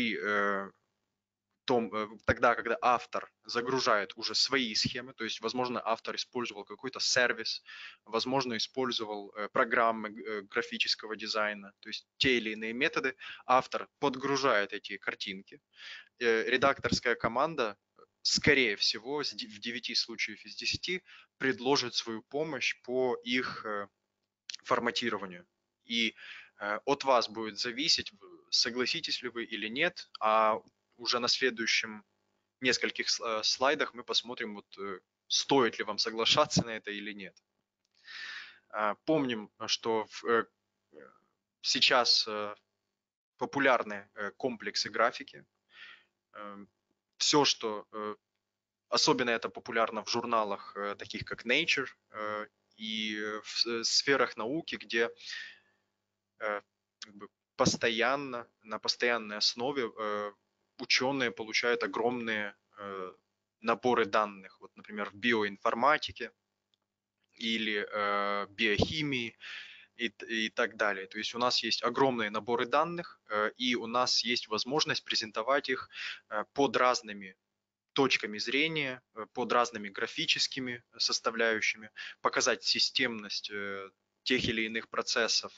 тогда, когда автор загружает уже свои схемы, то есть, возможно, автор использовал какой-то сервис, возможно, использовал программы графического дизайна, то есть те или иные методы, автор подгружает эти картинки, редакторская команда, скорее всего, в 9 случаях из 10 предложит свою помощь по их форматированию. И от вас будет зависеть, согласитесь ли вы или нет, а уже на следующем нескольких слайдах мы посмотрим, вот, стоит ли вам соглашаться на это или нет. Помним, что сейчас популярны комплексы графики. Все, что особенно это популярно в журналах, таких как Nature, и в сферах науки, где как бы на постоянной основе ученые получают огромные наборы данных. Вот, например, в биоинформатике или биохимии и так далее. То есть у нас есть огромные наборы данных, и у нас есть возможность презентовать их под разными точками зрения, под разными графическими составляющими, показать системность тех или иных процессов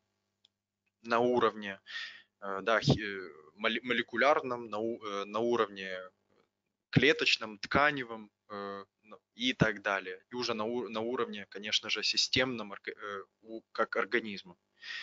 на уровне да, молекулярном, на уровне клеточном, тканевом и так далее. И уже на уровне, конечно же, системном, как организма.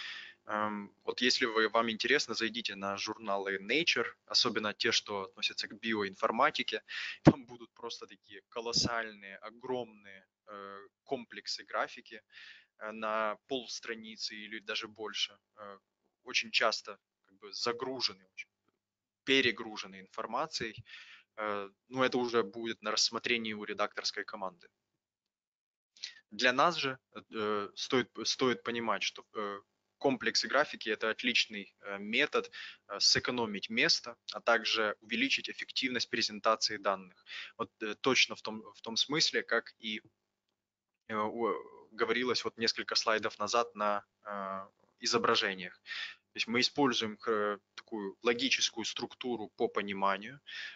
Вот если вам интересно, зайдите на журналы Nature, особенно те, что относятся к биоинформатике. Там будут просто такие колоссальные, огромные комплексы графики на полстраницы или даже больше. Очень часто как бы загружены, перегружены информацией. Но это уже будет на рассмотрении у редакторской команды. Для нас же стоит понимать, что комплексы графики – это отличный метод сэкономить место, а также увеличить эффективность презентации данных. Вот точно в том смысле, как и говорилось вот несколько слайдов назад на изображениях. То есть мы используем такую логическую структуру по пониманию,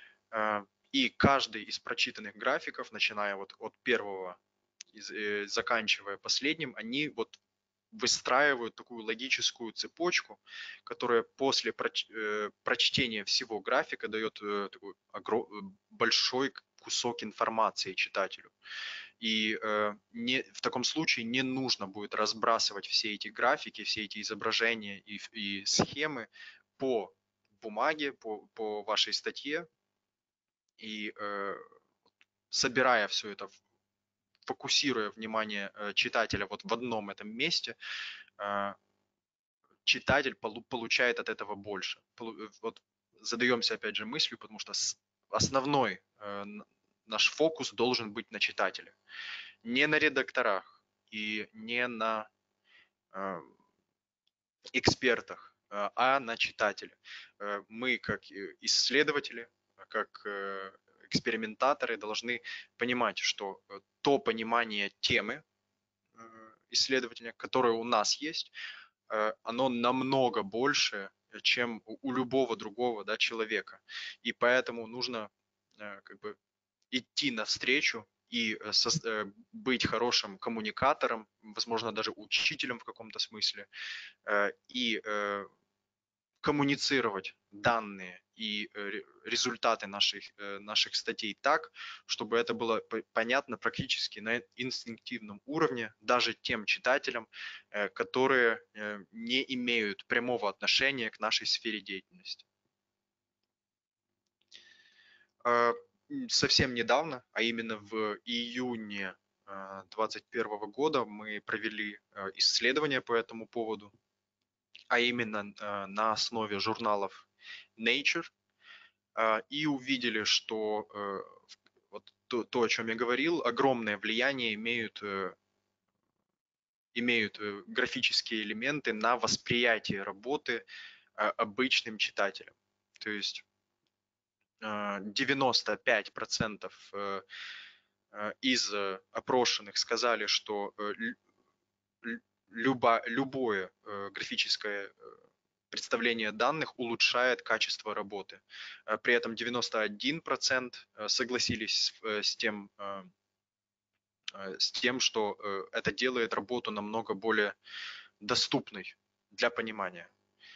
и каждый из прочитанных графиков, начиная вот от первого и заканчивая последним, они вот выстраивают такую логическую цепочку, которая после прочтения всего графика дает такой большой кусок информации читателю. И в таком случае не нужно будет разбрасывать все эти графики, все эти изображения и схемы по бумаге, по вашей статье, и собирая все это, фокусируя внимание читателя вот в одном этом месте, читатель получает от этого больше. Вот задаемся опять же мыслью, потому что основной наш фокус должен быть на читателе, не на редакторах и не на экспертах, а на читателе. Мы как исследователи, как экспериментаторы должны понимать, что то понимание темы исследователя, которое у нас есть, оно намного больше, чем у любого другого, да, человека. И поэтому нужно как бы идти навстречу и быть хорошим коммуникатором, возможно, даже учителем в каком-то смысле, и коммуницировать данные и результаты наших статей так, чтобы это было понятно практически на инстинктивном уровне даже тем читателям, которые не имеют прямого отношения к нашей сфере деятельности. Совсем недавно, а именно в июне 2021 года мы провели исследование по этому поводу, а именно на основе журналов Nature, и увидели, что вот то, о чем я говорил, огромное влияние имеют графические элементы на восприятие работы обычным читателем. То есть 95% из опрошенных сказали, что любое графическое представление данных улучшает качество работы. При этом 91% согласились с тем, что это делает работу намного более доступной для понимания.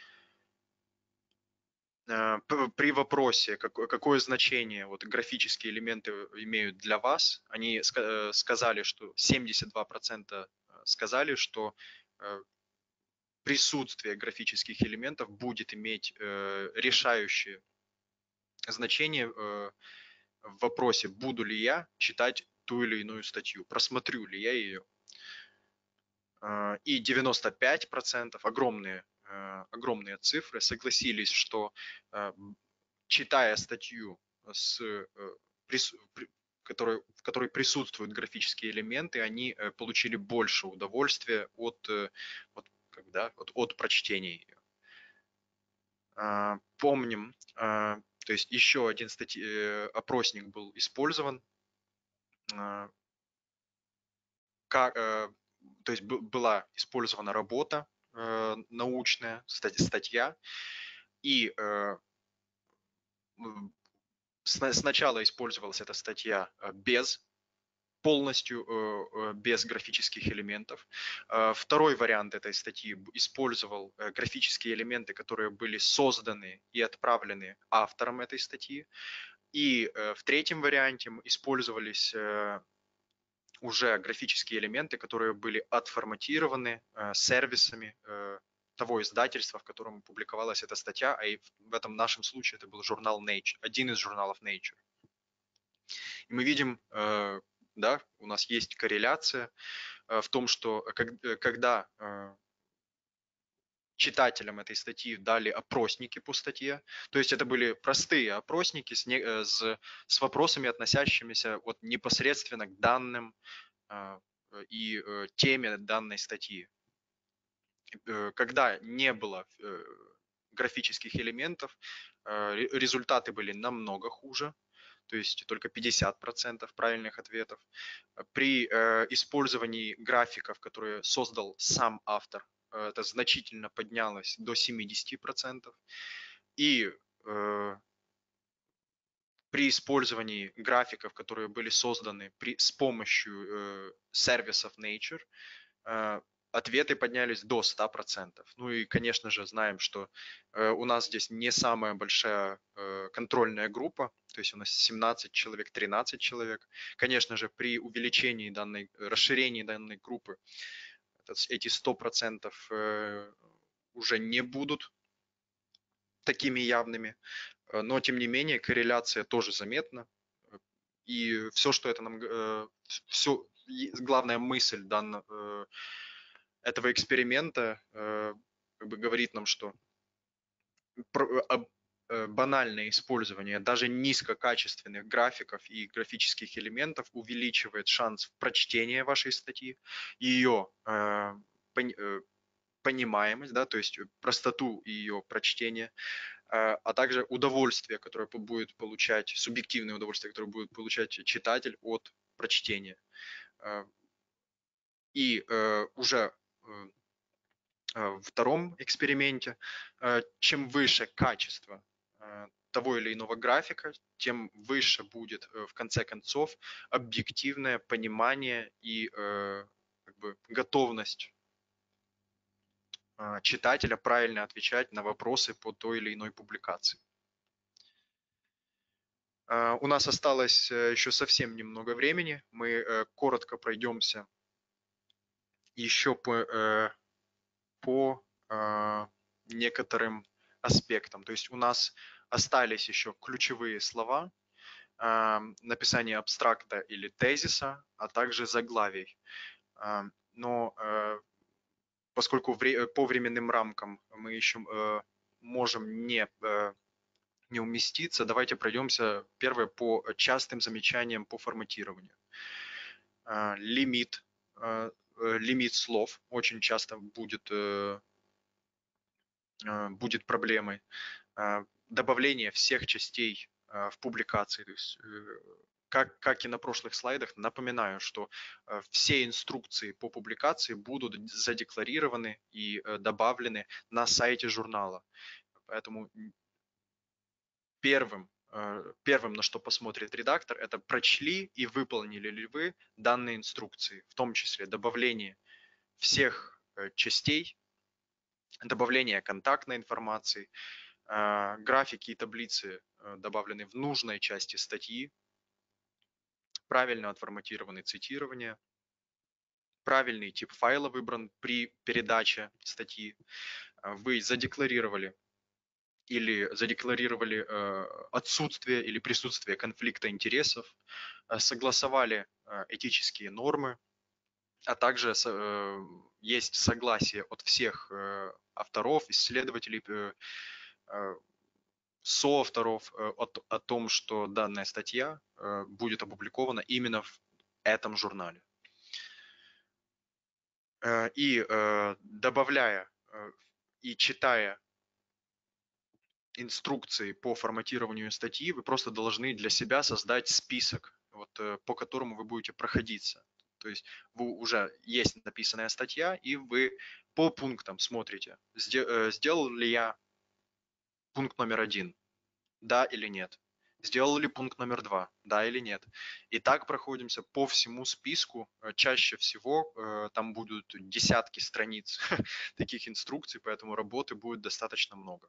При вопросе, какое значение вот графические элементы имеют для вас, они сказали, что 72% сказали, что присутствие графических элементов будет иметь решающее значение в вопросе, буду ли я читать ту или иную статью, просмотрю ли я ее. И 95%, огромные цифры, согласились, что читая статью, в которой присутствуют графические элементы, они получили больше удовольствия от прочтения ее. Помним, то есть еще один опросник был использован, то есть была использована работа научная, статья, и сначала использовалась эта статья полностью без графических элементов. Второй вариант этой статьи использовал графические элементы, которые были созданы и отправлены автором этой статьи. И в третьем варианте использовались уже графические элементы, которые были отформатированы сервисами того издательства, в котором публиковалась эта статья, а и в этом нашем случае это был журнал Nature, один из журналов Nature. И мы видим, да, у нас есть корреляция в том, что когда читателям этой статьи дали опросники по статье, то есть это были простые опросники с вопросами, относящимися вот непосредственно к данным и теме данной статьи. Когда не было графических элементов, результаты были намного хуже, то есть только 50% правильных ответов. При использовании графиков, которые создал сам автор, это значительно поднялось до 70%. И при использовании графиков, которые были созданы с помощью сервисов Nature, ответы поднялись до 100%. Ну и, конечно же, знаем, что у нас здесь не самая большая контрольная группа, то есть у нас 17 человек, 13 человек. Конечно же, при увеличении расширении данной группы эти 100% уже не будут такими явными, но тем не менее корреляция тоже заметна. И все, что это нам, главная мысль этого эксперимента говорит нам, что банальное использование даже низкокачественных графиков и графических элементов увеличивает шанс прочтения вашей статьи, ее понимаемость, да, то есть простоту ее прочтения, а также удовольствие, которое будет получать, субъективное удовольствие, которое будет получать читатель от прочтения. И уже в втором эксперименте, чем выше качество того или иного графика, тем выше будет в конце концов объективное понимание и готовность читателя правильно отвечать на вопросы по той или иной публикации. У нас осталось еще совсем немного времени. Мы коротко пройдемся еще по некоторым аспектам. То есть у нас остались еще ключевые слова, написание абстракта или тезиса, а также заглавий. Но поскольку по временным рамкам мы еще можем не уместиться, давайте пройдемся первое по частым замечаниям по форматированию. Лимит слов очень часто будет проблемой. Добавление всех частей в публикации. То есть, как и на прошлых слайдах, напоминаю, что все инструкции по публикации будут задекларированы и добавлены на сайте журнала. Поэтому первым, на что посмотрит редактор, это прочли и выполнили ли вы данные инструкции, в том числе добавление всех частей, добавление контактной информации, графики и таблицы добавлены в нужной части статьи, правильно отформатированы цитирования, правильный тип файла выбран при передаче статьи, вы задекларировали отсутствие или присутствие конфликта интересов, согласовали этические нормы, а также есть согласие от всех авторов, исследователей, соавторов о том, что данная статья будет опубликована именно в этом журнале. И добавляя и читая инструкции по форматированию статьи, вы просто должны для себя создать список, по которому вы будете проходиться. То есть уже есть написанная статья, и вы по пунктам смотрите, сделал ли я пункт номер 1, да или нет. Сделал ли пункт номер 2, да или нет. И так проходимся по всему списку. Чаще всего там будут десятки страниц таких инструкций, поэтому работы будет достаточно много.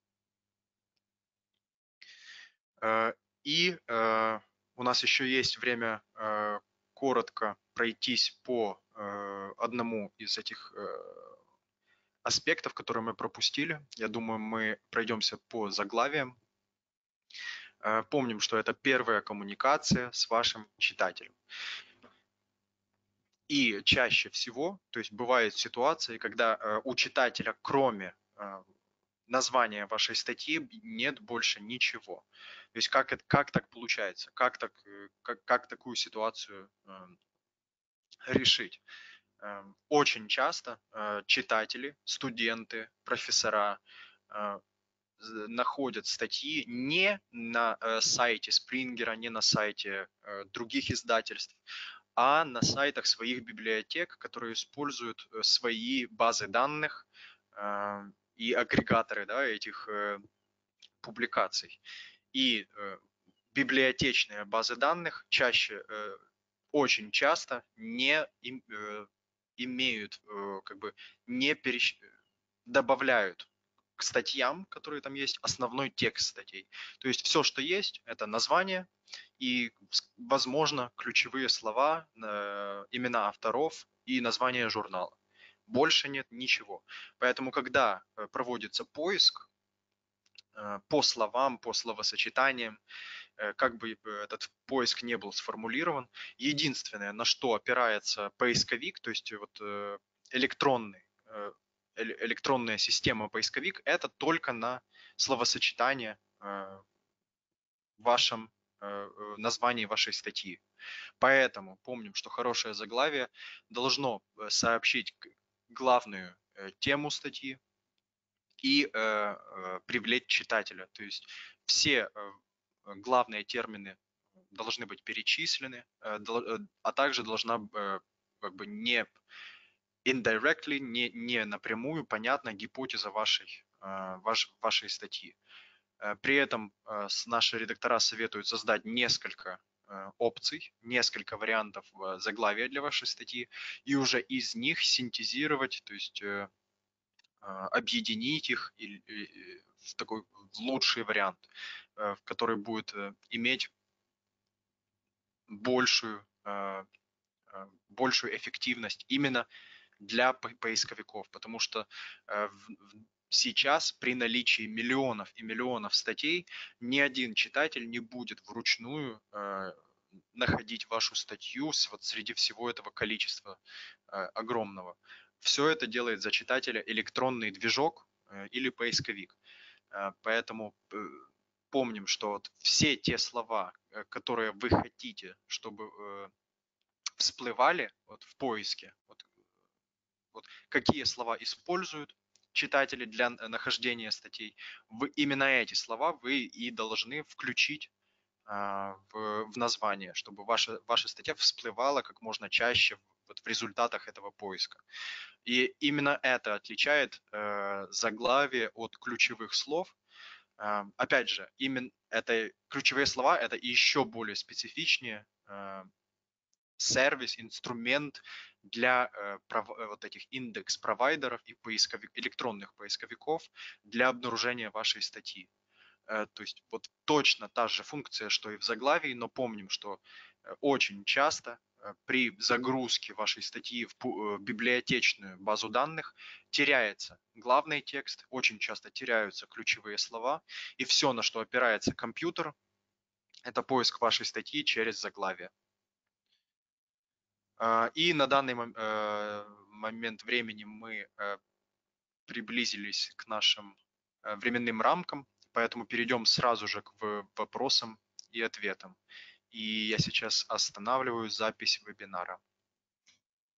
И у нас еще есть время коротко пройтись по одному из этих аспектов, которые мы пропустили. Я думаю, мы пройдемся по заглавиям. Помним, что это первая коммуникация с вашим читателем. И чаще всего, то есть бывают ситуации, когда у читателя, кроме названия вашей статьи, нет больше ничего. То есть как так получается? Как такую ситуацию решить? Очень часто читатели, студенты, профессора находят статьи не на сайте Springer, не на сайте других издательств, а на сайтах своих библиотек, которые используют свои базы данных и агрегаторы этих публикаций. И библиотечные базы данных очень часто не имеют, добавляют к статьям, которые там есть, основной текст статей. То есть все, что есть, это название и, возможно, ключевые слова, имена авторов и название журнала. Больше нет ничего. Поэтому, когда проводится поиск по словам, по словосочетаниям, как бы этот поиск не был сформулирован, единственное, на что опирается поисковик, то есть электронная система поисковик, это только на словосочетание в вашем названии вашей статьи. Поэтому помним, что хорошее заглавие должно сообщить главную тему статьи и привлечь читателя. То есть все главные термины должны быть перечислены, а также должна не indirectly, не напрямую понятна гипотеза вашей статьи. При этом наши редактора советуют создать несколько опций, несколько вариантов заглавия для вашей статьи и уже из них синтезировать, то есть объединить их в такой лучший вариант, который будет иметь большую, большую эффективность именно для поисковиков, потому что сейчас при наличии миллионов и миллионов статей ни один читатель не будет вручную находить вашу статью вот среди всего этого количества огромного. Все это делает за читателя электронный движок или поисковик. Поэтому помним, что вот все те слова, которые вы хотите, чтобы всплывали вот в поиске, вот какие слова используют читатели для нахождения статей, именно эти слова вы и должны включить в название, чтобы ваша статья всплывала как можно чаще вот в результатах этого поиска. И именно это отличает заглавие от ключевых слов. Опять же, именно это ключевые слова, это еще более специфичнее сервис, инструмент для вот этих индекс-провайдеров и электронных поисковиков для обнаружения вашей статьи. То есть вот точно та же функция, что и в заглавии, но помним, что очень часто при загрузке вашей статьи в библиотечную базу данных теряется главный текст, очень часто теряются ключевые слова, и все, на что опирается компьютер, это поиск вашей статьи через заглавие. И на данный момент времени мы приблизились к нашим временным рамкам, поэтому перейдем сразу же к вопросам и ответам. И я сейчас останавливаю запись вебинара.